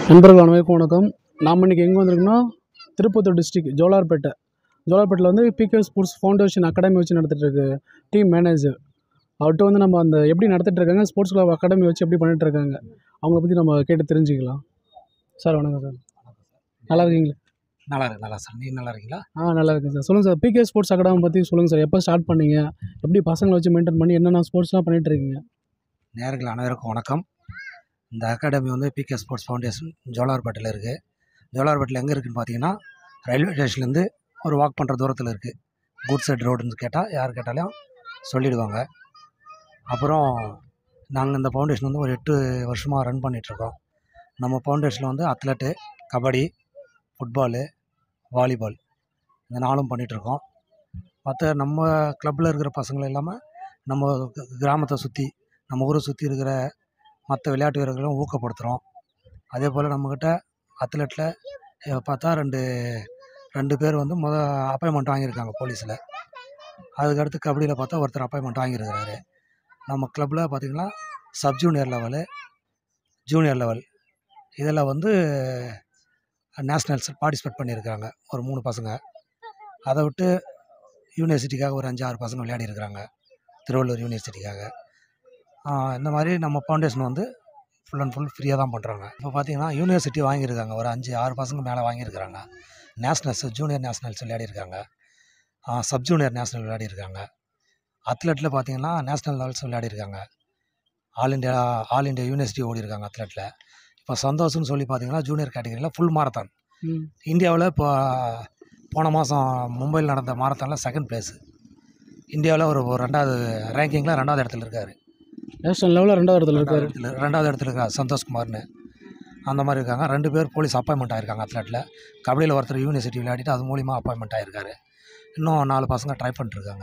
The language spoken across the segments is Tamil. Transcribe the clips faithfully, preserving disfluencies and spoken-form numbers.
நண்பர்கள் அனைவருக்கும் வணக்கம். நாம் இன்றைக்கி எங்கே வந்திருக்கோம்னா திருப்பத்தூர் டிஸ்ட்ரிக்ட் ஜோலார்பேட்டை. ஜோலார்பேட்டில் வந்து பிகே ஸ்போர்ட்ஸ் ஃபவுண்டேஷன் அகாடமி வச்சு நடத்திட்டுருக்கு டீம் மேனேஜர். அவர்கிட்ட வந்து நம்ம அந்த எப்படி நடத்திட்டுருக்காங்க, ஸ்போர்ட்ஸ் கிளப் அகாடமி வச்சு எப்படி பண்ணிட்டுருக்காங்க, அவங்கள பற்றி நம்ம கேட்டு தெரிஞ்சுக்கலாம். சார் வணக்கம் சார். நல்லா இருக்கீங்களா? நல்லா இருக்கு நல்லா சார். நீங்கள் நல்லா இருக்கீங்களா? ஆ நல்லா இருக்கேன் சார். சொல்லுங்கள் சார், பிகே ஸ்போர்ட்ஸ் அகாடமி பற்றி சொல்லுங்கள் சார். எப்போ ஸ்டார்ட் பண்ணீங்க, எப்படி பசங்களை வச்சு மெயின்டைன் பண்ணி என்னென்ன ஸ்போர்ட்ஸ்லாம் பண்ணிகிட்ருக்கீங்க? நேயர்கள் அனைவருக்கும் வணக்கம். இந்த அகாடமி வந்து பிகே ஸ்போர்ட்ஸ் ஃபவுண்டேஷன் ஜோலார்பேட்டில் இருக்குது. ஜோலார்பேட்டில் எங்கே இருக்குதுன்னு பார்த்தீங்கன்னா, ரயில்வே ஸ்டேஷன்லேருந்து ஒரு வாக் பண்ணுற தூரத்தில் இருக்குது. குட் சைட் ரோடுன்னு கேட்டால் யார் கேட்டாலும் சொல்லிவிடுவாங்க. அப்புறம் நாங்கள் இந்த ஃபவுண்டேஷன் வந்து ஒரு எட்டு வருஷமாக ரன் பண்ணிகிட்ருக்கோம். நம்ம ஃபவுண்டேஷனில் வந்து அத்லெட்டு, கபடி, ஃபுட்பாலு, வாலிபால் இந்த நாளும் பண்ணிகிட்ருக்கோம். மற்ற நம்ம கிளப்பில் இருக்கிற பசங்கள் இல்லாமல் நம்ம கிராமத்தை சுற்றி நம்ம ஊரை சுற்றி இருக்கிற மற்ற விளையாட்டு வீரர்களும் ஊக்கப்படுத்துகிறோம். அதே போல் நம்மக்கிட்ட அத்லெட்டில் பார்த்தா ரெண்டு ரெண்டு பேர் வந்து முத அப்பாயின்மெண்ட் வாங்கியிருக்காங்க போலீஸில். அதுக்கடுத்து கபடியில் பார்த்தா ஒருத்தர் அப்பாயின்மெண்ட் வாங்கியிருக்கிறாரு. நம்ம கிளப்பில் பார்த்திங்கன்னா sub junior level, junior level இதில் வந்து நேஷ்னல்ஸ் பார்ட்டிசிபேட் பண்ணியிருக்காங்க ஒரு மூணு பசங்க. அதை விட்டு யூனிவர்சிட்டிக்காக ஒரு அஞ்சு ஆறு பசங்க விளையாடி இருக்கிறாங்க, திருவள்ளூர் யூனிவர்சிட்டிக்காக. இந்த மாதிரி நம்ம ஃபவுண்டேஷன் வந்து ஃபுல் அண்ட் ஃபுல் ஃப்ரீயாக தான் பண்ணுறாங்க. இப்போ பார்த்திங்கன்னா யூனிவர்சிட்டி வாங்கியிருக்காங்க, ஒரு அஞ்சு ஆறு பசங்க மேலே வாங்கியிருக்கிறாங்க. நேஷ்னல்ஸ் ஜூனியர் நேஷ்னல்ஸ் விளையாடிருக்காங்க, சப் ஜூனியர் நேஷ்னல் விளையாடிருக்காங்க. அத்லெட்டில் பார்த்திங்கன்னா நேஷ்னல் லெவல்ஸ் விளையாடிருக்காங்க. All India all India university ஓடி இருக்காங்க அத்லெட்டில். இப்போ சந்தோஷம்னு சொல்லி பார்த்திங்கன்னா ஜூனியர் கேட்டகரியில் ஃபுல் மாரத்தான் இந்தியாவில் இப்போ போன மாதம் மும்பையில் நடந்த மாரத்தானில் செகண்ட் பிளேஸு. இந்தியாவில் ஒரு ஒரு ரெண்டாவது ரேங்கிங்கில் ரெண்டாவது இடத்துல இருக்கார். நேஷனல் லெவலில் ரெண்டாவது இடத்துல இருக்கார் ரெண்டாவது இடத்துல இருக்கார் சந்தோஷ்குமார்னு. அந்த மாதிரி இருக்காங்க. ரெண்டு பேர் போலீஸ் அப்பாயின்மெண்ட் ஆகிருக்காங்க அத்லெட்டில். கபடியில் ஒருத்தர் யூனிவர்சிட்டி விளையாடிட்டு அது மூலிமா அப்பாயின்மெண்ட் ஆகிருக்காரு. இன்னும் நாலு பசங்க ட்ரை பண்ணிட்டுருக்காங்க.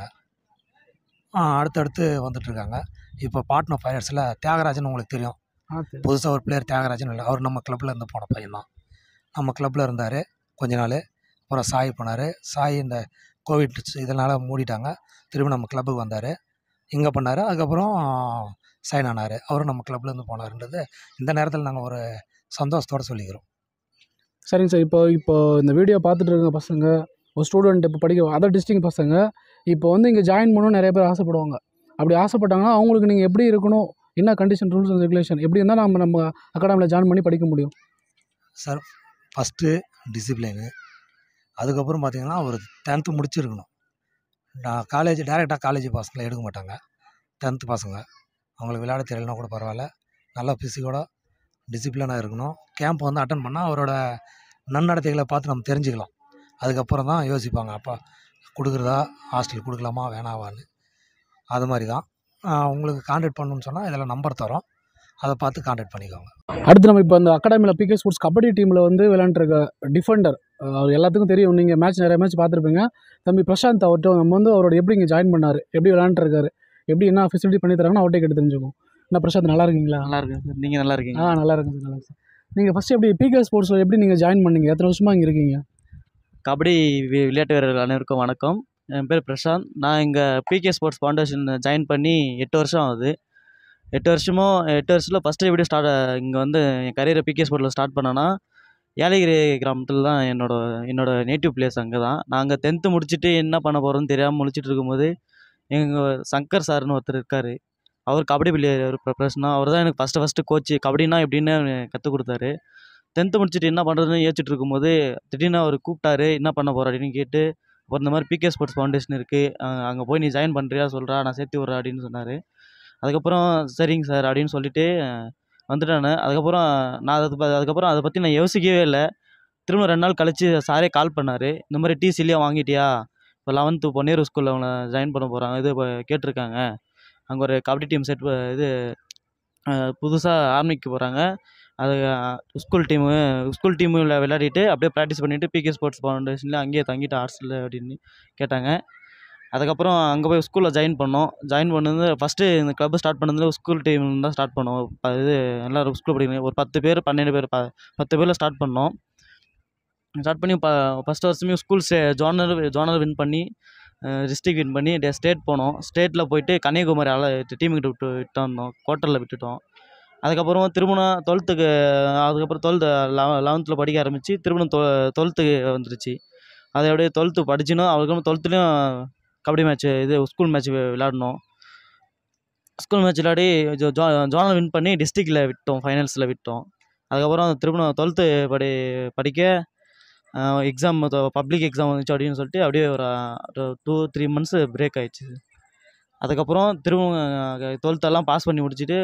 அடுத்தடுத்து வந்துட்டுருக்காங்க. இப்போ பார்ட்னர் ஃபைனல்ஸில் தியாகராஜன் உங்களுக்கு தெரியும், புதுசாக ஒரு பிளேயர் தியாகராஜன் இல்லை, அவர் நம்ம கிளப்பில் இருந்து போன பையன் தான். நம்ம கிளப்பில் இருந்தார் கொஞ்ச நாள். அப்புறம் சாய் போனார். சாய் இந்த கோவிட் இதனால் மூடிட்டாங்க. திரும்ப நம்ம கிளப்புக்கு வந்தார், இங்கே பண்ணார். அதுக்கப்புறம் சைன் ஆனார். அவரும் நம்ம கிளப்லேருந்து போனார்ன்றது இந்த நேரத்தில் நாங்கள் ஒரு சந்தோஷத்தோடு சொல்லிக்கிறோம். சரிங்க சார். இப்போ இப்போ இந்த வீடியோ பார்த்துட்டு இருக்க பசங்க, ஒரு ஸ்டூடெண்ட் இப்போ படிக்க அதர் டிஸ்ட்ரிக்ட் பசங்க இப்போ வந்து இங்கே ஜாயின் பண்ணணும்னு நிறைய பேர் ஆசைப்படுவாங்க. அப்படி ஆசைப்பட்டாங்கன்னா அவங்களுக்கு நீங்கள் எப்படி இருக்கணும், என்ன கண்டிஷன், ரூல்ஸ் அண்ட் ரெகுலேஷன் எப்படி இருந்தால் நம்ம நம்ம அகாடமியில் ஜாயின் பண்ணி படிக்க முடியும்? Sir, first discipline. அதுக்கப்புறம் பார்த்திங்கன்னா ஒரு டென்த்து முடிச்சிருக்கணும். நான் காலேஜ் டேரெக்டாக காலேஜ் பசங்களை எடுக்க மாட்டாங்க. டென்த்து பசங்க அவங்களுக்கு விளையாட தெரியலனா கூட பரவாயில்ல, நல்லா ஃபிசிக்கோட டிசிப்ளினாக இருக்கணும். கேம்ப் வந்து அட்டன் பண்ணால் அவரோட நன்னடத்தைகளை பார்த்து நம்ம தெரிஞ்சுக்கலாம். அதுக்கப்புறம் தான் யோசிப்பாங்க, அப்பா கொடுக்குறதா ஹாஸ்டல் கொடுக்கலாமா வேணாவான்னு. அது மாதிரி தான். உங்களுக்கு கான்டாக்ட் பண்ணணுன்னு சொன்னால் இதில் நம்பர் தரோம், அதை பார்த்து கான்டாக்ட் பண்ணிக்கோங்க. அடுத்து நம்ம இப்போ அந்த அகாடமியில் பிகே ஸ்போர்ட்ஸ் கபடி டீமில் வந்து விளையாண்டுருக்க டிஃபெண்டர், அவர் எல்லாத்துக்கும் தெரியும், நீங்கள் மேட்ச் நிறைய மேட்ச் பார்த்துருப்பீங்க, தம்பி பிரசாந்த். அவர்கிட்ட நம்ம வந்து அவரோட எப்படி இங்கே ஜாயின் பண்ணார், எப்படி விளையாண்டுருக்காரு, எப்படி என்ன ஃபெசிலிட்டி பண்ணி தராங்கன்னு அவர்கிட்ட கேட்டு தெரிஞ்சுக்கும். என்ன பிரசாந்த், நல்லா இருக்கீங்களா? நல்லா இருக்கேன் சார். நீங்கள் நல்லா இருக்கீங்க? ஆ நல்லா இருக்கேன் சார். நல்லா சார். நீங்கள் ஃபஸ்ட்டு எப்படி பிகே ஸ்போர்ட்ஸில் எப்படி நீங்கள் ஜாயின் பண்ணீங்க, எத்தனை வருஷமாக இங்கே இருக்கீங்க? கபடி விளையாட்டு வீரர்கள் அனைவருக்கும் வணக்கம். என் பேர் பிரசாந்த். நான் இங்கே பிகே ஸ்போர்ட்ஸ் ஃபவுண்டேஷன் ஜாயின் பண்ணி எட்டு வருஷம் ஆகுது. எட்டு வருஷமும் எட்டு வருஷத்தில் ஃபஸ்ட்டு எப்படி ஸ்டார்ட் இங்கே வந்து என் கரியரை பிகே ஸ்போர்ட்டில் ஸ்டார்ட் பண்ணேன்னா, ஏலகிரி கிராமத்தில் தான் என்னோட என்னோடய நேட்டிவ் பிளேஸ். அங்கே தான் நாங்கள் டென்த்து முடிச்சுட்டு என்ன பண்ண போகிறோன்னு தெரியாமல் முடிச்சுட்டு இருக்கும்போது எங்கள் சங்கர் சார்னு ஒருத்தர் இருக்கார். அவர் கபடி பிளேயர் ப்ரொஃபஷனாக. அவர் தான் எனக்கு ஃபஸ்ட்டு ஃபஸ்ட்டு கோச்சு, கபடினா எப்படின்னு கற்றுக் கொடுத்தாரு. டென்த்து முடிச்சுட்டு என்ன பண்ணுறதுன்னு யோசிச்சுட்டு இருக்கும்போது திடீர்னு அவர் கூப்பிட்டாரு, என்ன பண்ண போகிற அப்படின்னு கேட்டு, அப்புறம் இந்த மாதிரி பிகே ஸ்போர்ட்ஸ் ஃபவுண்டேஷன் இருக்குது, அங்கே போய் நீ ஜாயின் பண்ணுறியா சொல்கிறா, நான் சேர்த்து விட்றேன் அப்படின்னு சொன்னார். அதுக்கப்புறம் சரிங்க சார் அப்படின்னு சொல்லிவிட்டு வந்துட்டானே. அதுக்கப்புறம் நான் அது அதுக்கப்புறம் அதை பற்றி நான் யோசிக்கவே இல்லை. திரும்ப ரெண்டு நாள் கழித்து சாரே கால் பண்ணார், இந்த மாதிரி டிசிலியாக வாங்கிட்டியா, இப்போ லெவன்த்து பொன்னேரு ஸ்கூலில் அவனை ஜாயின் பண்ண போகிறாங்க, இது கேட்டிருக்காங்க, அங்கே ஒரு கபடி டீம் செட் இது புதுசாக ஆரம்பிக்க போகிறாங்க, அது ஸ்கூல் டீமு ஸ்கூல் டீமில் விளையாடிட்டு அப்படியே ப்ராக்டிஸ் பண்ணிவிட்டு பிகே ஸ்போர்ட்ஸ் ஃபவுண்டேஷனில் அங்கேயே தங்கிட்டு ஹாஸ்டலில் அப்படின்னு கேட்டாங்க. அதுக்கப்புறம் அங்கே போய் ஸ்கூலில் ஜாயின் பண்ணோம். ஜாயின் பண்ணது ஃபஸ்ட்டு இந்த கிளப்பு ஸ்டார்ட் பண்ணதில் ஸ்கூல் டீம் தான் ஸ்டார்ட் பண்ணோம். இது எல்லோரும் ஸ்கூல் படிக்கணும், ஒரு பத்து பேர் பன்னெண்டு பேர் ப பத்து பேரில் ஸ்டார்ட் பண்ணோம். ஸ்டார்ட் பண்ணி ப ஃபஸ்ட்டு வருஷமே ஸ்கூல் ஸ்டே ஜோனல் ஜோனல் வின் பண்ணி டிஸ்ட்ரிக்ட் வின் பண்ணி ஸ்டேட் போனோம். ஸ்டேட்டில் போயிட்டு கன்னியாகுமரி அல டீமுக்கிட்ட விட்டு விட்டு வந்தோம், குவார்ட்டரில் விட்டுட்டோம். அதுக்கப்புறம் திருமணம் டுவெல்த்துக்கு அதுக்கப்புறம் டுவெல்த்து லெவ லெவன்த்தில் படிக்க ஆரம்பித்து திருமணம் தொ டுவெல்த்துக்கு வந்துருச்சு. அது அப்படியே டுவெல்த்து படிச்சினோம். அதுக்கப்புறம் டுவெல்த்துலேயும் கபடி மேட்ச்சு இது ஸ்கூல் மேட்ச் விளாடணும். ஸ்கூல் மேட்ச் விளையாடி ஜோ ஜோ ஜோனல் வின் பண்ணி டிஸ்ட்ரிக்டில் விட்டோம், ஃபைனல்ஸில் விட்டோம். அதுக்கப்புறம் திருமணம் டுவெல்த்து படி படிக்க எக்ஸாம் பப்ளிக் எக்ஸாம் வந்துச்சு அப்படின்னு சொல்லிட்டு அப்படியே ஒரு டூ த்ரீ மந்த்ஸ் பிரேக் ஆகிடுச்சு. அதுக்கப்புறம் திரும்ப டுவெல்த்தெல்லாம் பாஸ் பண்ணி முடிச்சுட்டு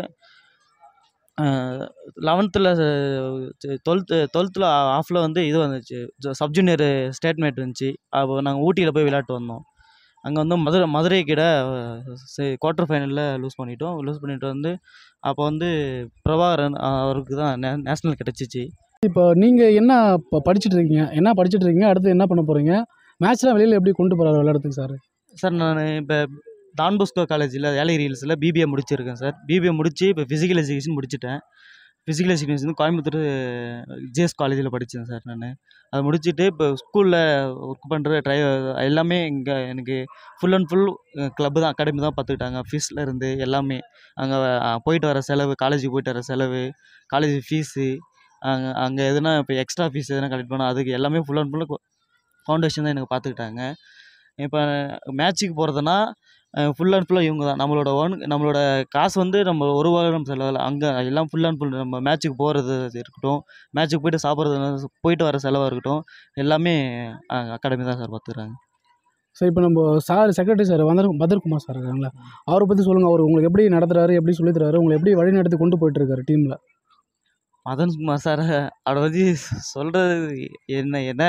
லெவன்த்தில் டுவெல்த்து டுவெல்த்தில் ஆஃபில் வந்து இது வந்துச்சு, சப் ஜூனியர் ஸ்டேட் மேட் இருந்துச்சு. அப்போ நாங்கள் ஊட்டியில் போய் விளையாட்டு வந்தோம். அங்கே வந்து மதுரை மதுரை கிட்ட குவார்ட்டர் ஃபைனலில் லூஸ் பண்ணிட்டோம். லூஸ் பண்ணிட்டு வந்து அப்போ வந்து பிரபாகரன் அவருக்கு தான் நே நேஷ்னல் கிடச்சிச்சு. இப்போ நீங்கள் என்ன இப்போ படிச்சுட்டு இருக்கீங்க, என்ன படிச்சுட்டு இருக்கீங்க, அடுத்து என்ன பண்ண போகிறீங்க? மேட்ச்லாம் வெளியில் எப்படி கொண்டு போகிறாரு விளையாடுறதுக்கு சார்? சார் நான் இப்போ டான் பாஸ்கோ காலேஜில் ஏலகிரி ஹில்ஸில் பிபிஏ முடிச்சிருக்கேன் சார். பிபிஏ முடித்து இப்போ ஃபிசிக்கல் எஜுகேஷன் முடிச்சிட்டேன். ஃபிசிக்கல் எஜுகேஷன் கோயம்புத்தூர் ஜிஎஸ் காலேஜில் படித்தேன் சார் நான். அதை முடிச்சுட்டு இப்போ ஸ்கூலில் ஒர்க் பண்ணுற ட்ரை எல்லாமே இங்கே எனக்கு ஃபுல் அண்ட் ஃபுல் கிளப்பு தான், அகாடமி தான் பார்த்துக்கிட்டாங்க. ஃபீஸில் இருந்து எல்லாமே அங்கே போயிட்டு வர செலவு, காலேஜுக்கு போயிட்டு வர செலவு, காலேஜ் ஃபீஸு, அங்கே அங்கே எதுனா இப்போ எக்ஸ்ட்ரா ஃபீஸ் எதுனா கலெக்ட் பண்ணால் அதுக்கு எல்லாமே ஃபுல் அண்ட் ஃபுல்லு ஃபவுண்டேஷன் தான் எனக்கு பார்த்துக்கிட்டாங்க. இப்போ மேட்ச்சுக்கு போகிறதுனா ஃபுல் அண்ட் ஃபுல்லாக இவங்க தான். நம்மளோட ஓன் நம்மளோட காசு வந்து நம்ம ஒரு ரூபா நம்ம செலவில் அங்கே எல்லாம் ஃபுல் அண்ட் ஃபுல் நம்ம மேட்ச்சுக்கு போகிறது இருக்கட்டும், மேட்ச்சுக்கு போய்ட்டு சாப்பிட்றது, போயிட்டு வர செலவாக இருக்கட்டும், எல்லாமே அகாடமி தான் சார் பார்த்துக்கிறாங்க. சார் இப்போ நம்ம சார் செக்ரட்டரி சார் வந்து பத்ரகுமார் சார் இருக்காங்களா, அவரை பற்றி சொல்லுங்கள். அவர் உங்களுக்கு எப்படி நடத்துகிறாரு, எப்படி சொல்லி தராரு, உங்களை எப்படி வழி நடத்தி கொண்டு போயிட்டுருக்காரு டீமில்? மதன்குமார் சார் அவரை பற்றி சொல்கிறது என்ன என்ன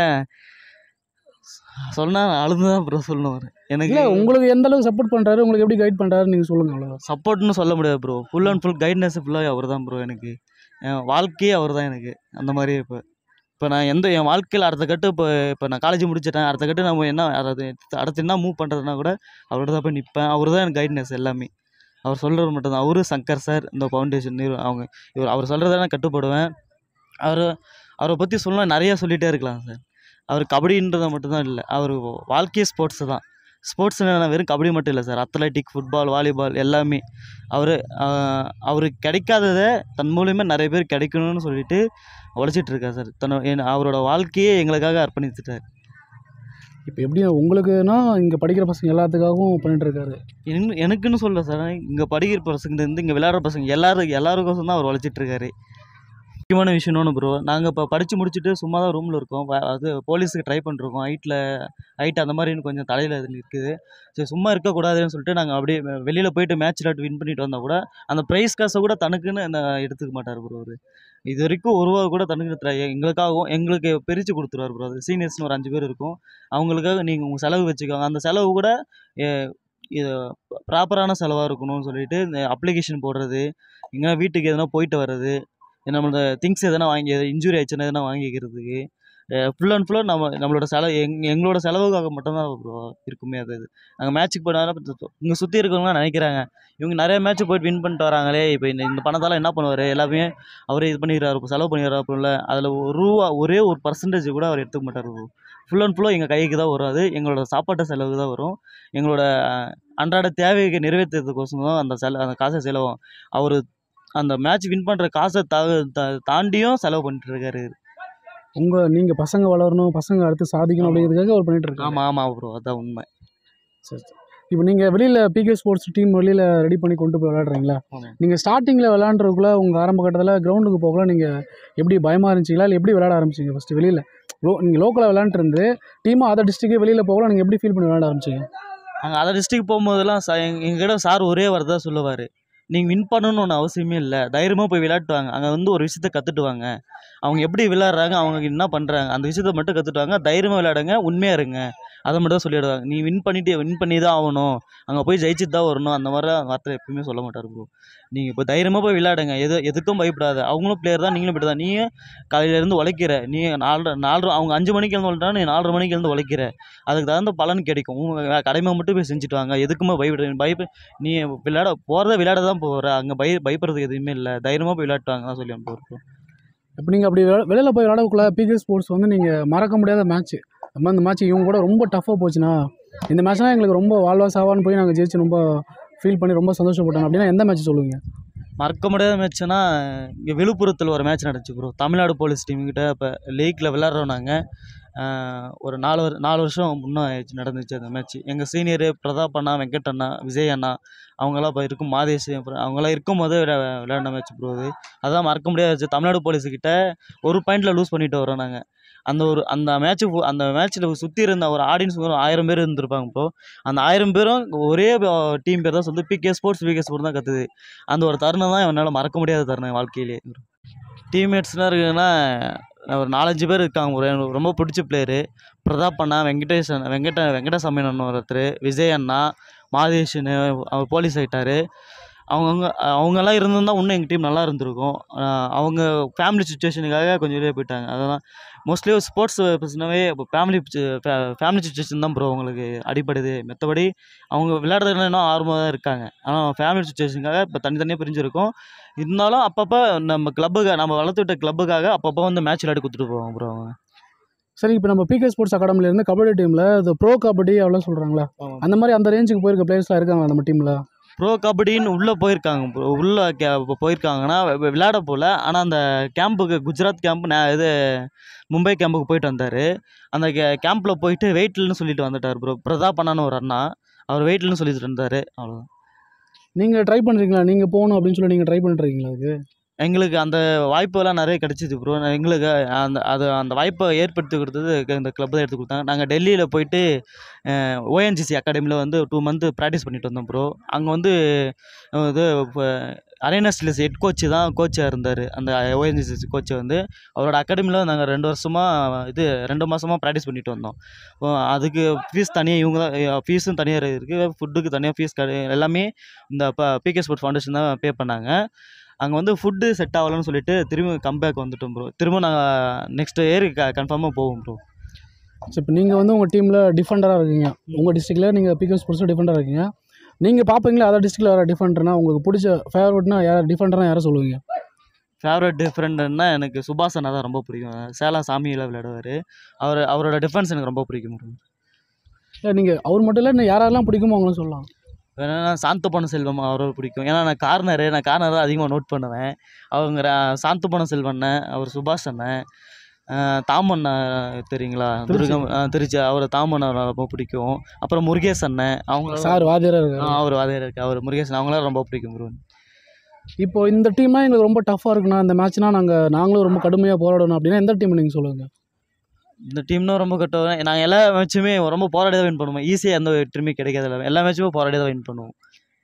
சொன்னால் அழுது தான் ப்ரோ சொல்லணும். அவர் எனக்கு உங்களுக்கு எந்த அளவுக்கு சப்போர்ட் பண்ணுறாரு, உங்களுக்கு எப்படி கைட் பண்ணுறாரு நீங்கள் சொல்லுங்கள். அவ்வளோ சப்போர்ட்னு சொல்ல முடியாது bro, full and full guidance ஃபுல்லாக அவர் தான் ப்ரோ. எனக்கு என் வாழ்க்கையே அவர் தான் எனக்கு. அந்த மாதிரி இப்போ இப்போ நான் எந்த என் வாழ்க்கையில் அடுத்த கட்டு இப்போ இப்போ நான் காலேஜ் முடிச்சிட்டேன், அடுத்த கட்டு நம்ம என்ன அதாவது அடுத்து என்ன மூவ் பண்ணுறதுனா கூட அவரோட தான் போய் நிற்பேன். அவர் தான் எனக்கு கைட்னஸ் எல்லாமே. அவர் சொல்கிறது மட்டும்தான். அவரு சங்கர் சார் இந்த ஃபவுண்டேஷன் நிறு அவங்க இவர் அவர் சொல்கிறத நான் கட்டுப்படுவேன். அவர் அவரை பற்றி சொல்லலாம் நிறையா சொல்லிகிட்டே இருக்கலாம் சார். அவர் கபடின்றதை மட்டும்தான் இல்லை, அவர் வாழ்க்கையே ஸ்போர்ட்ஸு தான். ஸ்போர்ட்ஸ்னால் வெறும் கபடி மட்டும் இல்லை சார், அத்லெட்டிக், ஃபுட்பால், வாலிபால் எல்லாமே. அவர் அவருக்கு கிடைக்காததை தன் மூலியமாக நிறைய பேர் கிடைக்கணும்னு சொல்லிட்டு உழைச்சிட்ருக்கார் சார். தன் அவரோட வாழ்க்கையே எங்களுக்காக அர்ப்பணித்துட்டார். இப்போ எப்படி உங்களுக்குன்னா இங்கே படிக்கிற பசங்க எல்லாத்துக்காகவும் பண்ணிட்டுருக்காரு? எனக்கு எனக்குன்னு சொல்ல சார், இங்கே படிக்கிற பசங்கலேருந்து இங்கே விளையாடுற பசங்க எல்லாரும் எல்லாருக்கோசம் தான் அவர் உழைச்சிட்ருக்காரு. முக்கியமான விஷயம் ஒன்று ப்ரோ, நாங்கள் இப்போ படித்து முடிச்சுட்டு சும்மா தான் ரூமில் இருக்கோம். அது போலீஸுக்கு ட்ரை பண்ணிருக்கோம். ஹைட்டில் ஹைட் அந்த மாதிரின்னு கொஞ்சம் தலையில் இது இருக்குது. சரி சும்மா இருக்கக்கூடாதுன்னு சொல்லிட்டு நாங்கள் அப்படியே வெளியில் போயிட்டு மேட்ச் விளையாட்டு வின் பண்ணிட்டு வந்தால் கூட அந்த ப்ரைஸ் காசை கூட தனக்குன்னு அந்த எடுத்துக்க மாட்டார் ப்ரோ. அவர் இது வரைக்கும் ஒரு ரூபா கூட தனக்கு எங்களுக்காகவும் எங்களுக்கு பிரித்து கொடுத்துருவார் ப்ரோ. அது சீனியர்ஸ்னு ஒரு அஞ்சு பேர் இருக்கும், அவங்களுக்காக நீங்கள் உங்கள் செலவு வச்சுக்கோங்க. அந்த செலவு கூட இது ப்ராப்பரான செலவாக இருக்கணும்னு சொல்லிட்டு இந்த அப்ளிகேஷன் போடுறது, எங்கன்னா வீட்டுக்கு எதனா போயிட்டு வர்றது, நம்மளோட திங்ஸ் எதனா வாங்கி இன்ஜுரி ஆயிடுச்சுன்னா எதனா வாங்கிக்கிறதுக்கு ஃபுல் அண்ட் ஃபுல்லாக நம்ம நம்மளோட செலவு எங் எங்களோட செலவுக்காக மட்டும்தான் இருக்குமே. அது அது நாங்கள் மேட்ச்சுக்கு போனாலும் இங்கே சுற்றி இருக்கிறவங்களாம் நினைக்கிறாங்க இவங்க நிறைய மேட்ச்சு போய்ட்டு வின் பண்ணிட்டு வராங்களே, இப்போ இந்த இந்த பணத்தால் என்ன பண்ணுவார், எல்லாமே அவரே இது பண்ணிக்கிறாரு, இப்போ செலவு பண்ணிக்கிறாரு அப்படின்ல. அதில் ஒரு ரூபா ஒரே ஒரு பர்சன்டேஜ் கூட அவர் எடுத்துக்க மாட்டார். ஃபுல் அண்ட் ஃபுல்லாக எங்கள் கைக்கு தான் வரும். அது எங்களோட சாப்பாட்டு செலவுக்கு தான் வரும். எங்களோட அன்றாட தேவையை நிறைவேற்றுறதுக்கோசம் தான் அந்த செல அந்த காசை செலவும். அவர் அந்த மேட்ச் வின் பண்ணுற காசை த தாண்டியும் செலவு பண்ணிட்டுருக்காரு. உங்கள் நீங்கள் பசங்க வளரணும், பசங்க அடுத்து சாதிக்கணும் அப்படிங்கிறதுக்காக அவர் பண்ணிட்டுருக்காரு. ஆமாம் ஆமாம் ப்ரோ, அதுதான் உண்மை. சரி சரி. இப்போ நீங்கள் வெளியில் பிகே ஸ்போர்ட்ஸ் டீம் வெளியில் ரெடி பண்ணி கொண்டு போய் விளையாடுறீங்களா? நீங்கள் ஸ்டார்டிங்கில் விளையாண்டுறதுக்குள்ள உங்கள் ஆரம்ப கட்டத்தில் கிரவுண்டுக்கு போகலாம் நீங்கள் எப்படி பயமாக இருந்துச்சிங்களா, இல்லை எப்படி விளையாட ஆரம்பிச்சிங்க ஃபஸ்ட்டு வெளியில்? லோ நீங்கள் லோக்கலாக விளையாண்டுருந்து டீமாக அதர் டிஸ்ட்ரிக்டே வெளியில் போகலாம், நீங்கள் எப்படி ஃபீல் பண்ணி விளையாட ஆரம்பிச்சிங்க? நாங்கள் அதர் டிஸ்ட்ரிக் போகும்போதெல்லாம் சா எங் எங்ககிட்ட சார் ஒரே வார்த்தை தான் சொல்லுவார், நீங்கள் வின் பண்ணணும்னு ஒன்று அவசியமே இல்லை, தைரியமாக போய் விளையாட்டுவாங்க. அங்கே வந்து ஒரு விஷயத்த கற்றுட்டுவாங்க, அவங்க எப்படி விளையாடுறாங்க, அவங்க என்ன பண்ணுறாங்க, அந்த விஷயத்த மட்டும் கற்றுட்டுவாங்க. தைரியமாக விளையாடுங்க, உண்மையாக இருங்க, அதை மட்டும் தான் சொல்லிவிடுவாங்க. நீ வின் பண்ணிட்டு வின் பண்ணி தான் ஆகணும், அங்கே போய் ஜெயிச்சுட்டு தான் வரணும், அந்த மாதிரி வார்த்தை எப்பயுமே சொல்ல மாட்டார் ப்ரோ. நீங்கள் இப்போ தைரியமாக போய் விளையாடுங்க, எது எதுக்கும் பயப்படாது. அவங்களும் பிளேயர் தான், நீங்களும் இப்படி தான். நீங்கள் காலையிலேருந்து உழைக்கிற, நீ நாலரை நாலரை அவங்க அஞ்சு மணிக்கு எழுந்து உழைட்டா நீ நாலரை மணிக்கு எழுந்து உழைக்கிற, அதுக்கு தகுந்த பலன் கிடைக்கும். உங்கள் கடமை மட்டும் போய் செஞ்சுட்டு வாங்க, எதுக்குமே பயப்பட பயப்ப நீ விளையாட போகிறத விளையாட தான் போகிற, அங்கே பய பயப்படுறதுக்கு எதுவுமே இல்லை, தைரியமாக போய் விளையாட்டுவாங்க தான் சொல்லி அனுப்புவோம். இப்போ நீங்கள் அப்படி வெளியில் போய் விளையாடக்குள்ள பிகே ஸ்போர்ட்ஸ் வந்து நீங்கள் மறக்க முடியாத மேட்ச்சு, நம்ம அந்த மேட்ச் இவங்க கூட ரொம்ப டஃப்பாக போச்சுன்னா, இந்த மேட்ச்னால் எங்களுக்கு ரொம்ப வாழ்வா சாவான்னு போய் நாங்கள் ஜெயிச்சு ரொம்ப ஃபீல் பண்ணி ரொம்ப சந்தோஷப்பட்டாங்க அப்படின்னா எந்த மேட்ச் சொல்லுவீங்க? மறக்க முடியாத மேட்ச்னா இங்கே விழுப்புரத்தில் ஒரு மேட்ச் நடந்துச்சு ப்ரோ. தமிழ்நாடு போலீஸ் டீம்கிட்ட இப்போ லீக்கில் விளையாடுறோம் நாங்கள். ஒரு நாலு வரு நாலு வருஷம் முன்னே நடந்துச்சு அந்த மேட்ச். எங்கள் சீனியரு பிரதாப் அண்ணா, வெங்கட் அண்ணா, விஜய் அண்ணா அவங்களாம் இப்போ இருக்கும், மாதேஷ் அப்புறம் அவங்களாம் இருக்கும் போது விளையா விளையாடின மேட்ச் ப்ரோ அது. அதான் மறக்க முடியாத. தமிழ்நாடு போலீஸுக்கிட்ட ஒரு பாயிண்டில் லூஸ் பண்ணிட்டு வரோம் நாங்கள். அந்த ஒரு அந்த மேட்ச்சு அந்த மேட்ச்சில் சுற்றி இருந்த ஒரு ஆடியன்ஸ் ஒரு ஆயிரம் பேர் இருந்திருப்பாங்க ப்ரோ. அந்த ஆயிரம் பேரும் ஒரே டீம் பேர் தான் சொல்லி பிகே ஸ்போர்ட்ஸ் பிகே ஸ்போர்ட்ஸ் தான் கற்றுது. அந்த ஒரு தருணம் தான் என்னால் மறக்க முடியாத தருணம் என் வாழ்க்கையிலே. டீம்மேட்ஸ்லாம் இருக்குதுன்னா ஒரு நாலஞ்சு பேர் இருக்காங்க ப்ரோ. எனக்கு ரொம்ப பிடிச்ச பிளேயரு பிரதாப் அண்ணா, வெங்கடேஷ் அண்ணா, வெங்கட வெங்கடசாமி அண்ணன் ஒருத்தர், விஜய் அண்ணா, மாதேஷ்னு அவர் போலீஸ் ஆகிட்டார். அவங்கவுங்க அவங்கெல்லாம் இருந்திருந்தால் இன்னும் எங்கள் டீம் நல்லா இருந்திருக்கும். அவங்க ஃபேமிலி சுச்சுவேஷனுக்காக கொஞ்சம் வெளியே போயிட்டாங்க. அதெல்லாம் மோஸ்ட்லி ஒரு ஸ்போர்ட்ஸ் பர்சனாகவே இப்போ ஃபேமிலி ஃபேமிலி சுச்சுவேஷன் தான் ப்ரோ அவங்களுக்கு அடிப்படுது. மற்றபடி அவங்க விளையாடுறதுல இன்னும் ஆர்வமாக தான் இருக்காங்க. ஆனால் ஃபேமிலி சுச்சுவேஷனுக்காக இப்போ தனித்தனியாக பிரிஞ்சிருக்கும். இருந்தாலும் அப்பப்போ நம்ம கிளப்புக்காக நம்ம வளர்த்து விட்ட கிளப்புக்காக அப்பப்போ வந்து மேட்ச் விளையாடி கொடுத்துட்டு போவாங்க ப்ரோ அவங்க. சரி, இப்போ நம்ம பிகே ஸ்போர்ட்ஸ் அகாடமிலேருந்து கபடி டீமில் இது ப்ரோ கபடி அவ்வளோ சொல்கிறாங்களா, அந்த மாதிரி அந்த ரேஞ்சுக்கு போயிருக்க பிளேயர்ஸ்லாம் இருக்காங்க நம்ம டீமில்? ப்ரோ கபடின்னு உள்ளே போயிருக்காங்க ப்ரோ. உள்ளே கே போயிருக்காங்கன்னா விளையாட போகல. ஆனால் அந்த கேம்புக்கு குஜராத் கேம்ப் நே இது மும்பை கேம்புக்கு போயிட்டு வந்தார். அந்த கே கேம்பில் போயிட்டு வெயிட்லன்னு சொல்லிட்டு வந்துட்டார் ப்ரோ. பிரதாப் அண்ணான்னு ஒரு அண்ணா, அவர் வெயிட்லன்னு சொல்லிட்டு இருந்தார். அவ்வளோதான். நீங்கள் ட்ரை பண்ணுறீங்களா? நீங்கள் போகணும் அப்படின்னு சொல்லி நீங்கள் ட்ரை பண்ணிட்டுருக்கீங்களா? அதுக்கு எங்களுக்கு அந்த வாய்ப்பெல்லாம் நிறைய கிடச்சிது ப்ரோ. எங்களுக்கு அந்த அது அந்த வாய்ப்பை ஏற்படுத்தி கொடுத்தது இந்த கிளப் தான் எடுத்து கொடுத்தாங்க. நாங்கள் டெல்லியில் போயிட்டு ஓஎன்ஜிசி அகாடமியில் வந்து டூ மந்த்து ப்ராக்டிஸ் பண்ணிட்டு வந்தோம் ப்ரோ. அங்கே வந்து இது இப்போ அரேனா ஸ்டில்ஸ் ஹெட் கோச்சு தான் கோச்சாக இருந்தார். அந்த ஓஎன்ஜிசி கோச்சை வந்து அவரோட அகாடமியில் நாங்கள் ரெண்டு வருஷமாக இது ரெண்டு மாதமாக ப்ராக்டிஸ் பண்ணிட்டு வந்தோம். அதுக்கு ஃபீஸ் தனியாக இவங்க தான் ஃபீஸும் தனியாக இருக்குது, ஃபுட்டுக்கு தனியாக ஃபீஸ் கடை எல்லாமே இந்த இப்போ பிகே ஸ்போர்ட்ஸ் ஃபவுண்டேஷன் தான் பே பண்ணாங்க. அங்கே வந்து ஃபுட்டு செட் ஆகலன்னு சொல்லிட்டு திரும்ப கம்பேக் வந்துட்டோம் ப்ரோ. திரும்ப நாங்கள் நெக்ஸ்ட் இயர் க கன்ஃபார்மாக போவோம் ப்ரோ. சரி, இப்போ நீங்கள் வந்து உங்கள் டீமில் டிஃபெண்டராக இருக்கீங்க. உங்கள் டிஸ்ட்ரிக்டில் நீங்கள் பிகே ஸ்போர்ட்ஸில் டிஃபெண்டராக இருக்கீங்க. நீங்கள் பார்ப்பீங்களா அதர் டிஸ்ட்ரிக்டில் யாராவது டிஃபெண்டர்னா உங்களுக்கு பிடிச்ச ஃபேவரட்னா யார் டிஃபெண்டர்னா யாரை சொல்லுவீங்க? ஃபேவரட் டிஃபெண்டர்னா எனக்கு சுபாஷ் அண்ணா தான் ரொம்ப பிடிக்கும். சேலம் சாமியில் விளையாடுவார். அவர் அவரோட டிஃபென்ஸ் எனக்கு ரொம்ப பிடிக்கும் ப்ரோ. இல்லை, நீங்கள் அவர் மட்டும் இல்லை, இன்னும் யாரெல்லாம் பிடிக்குமோ அவங்களும் சொல்லலாம். வேணா சாந்தப்பன செல்வம் அவரை பிடிக்கும். ஏன்னா நான் கார்னரு நான் கார்னர் தான் அதிகமாக நோட் பண்ணுவேன். அவங்க சாந்தப்பன செல்வண்ணன், அவர் சுபாஷ் அண்ணன், தாமண்ணா தெரியுங்களா, துர்கம் திருச்சி, அவரை தாமண்ணா ரொம்ப பிடிக்கும். அப்புறம் முருகேஷ் அண்ணன், அவங்க சார் வாதியார் இருக்காரு. அவர் வாதியார் இருக்கு, அவர் முருகேஷன், அவங்களாம் ரொம்ப பிடிக்கும் ப்ரோ. இப்போ இந்த டீமாக எங்களுக்கு ரொம்ப டஃப்பாக இருக்குண்ணா, இந்த மேட்ச்னா நாங்கள் நாங்களும் ரொம்ப கடுமையாக போராடணும் அப்படின்னா எந்த டீம் நீங்கள் சொல்லுங்கள்? இந்த டீம்னா ரொம்ப கட்டுவோம். நாங்கள் எல்லா மேட்சுமே ரொம்ப போராடி தான் வின் பண்ணுவோம். ஈஸியாக எந்த வெற்றியுமே கிடைக்காது. எல்லாமே எல்லா மேட்சுமே போராடி தான் வின் பண்ணுவோம்.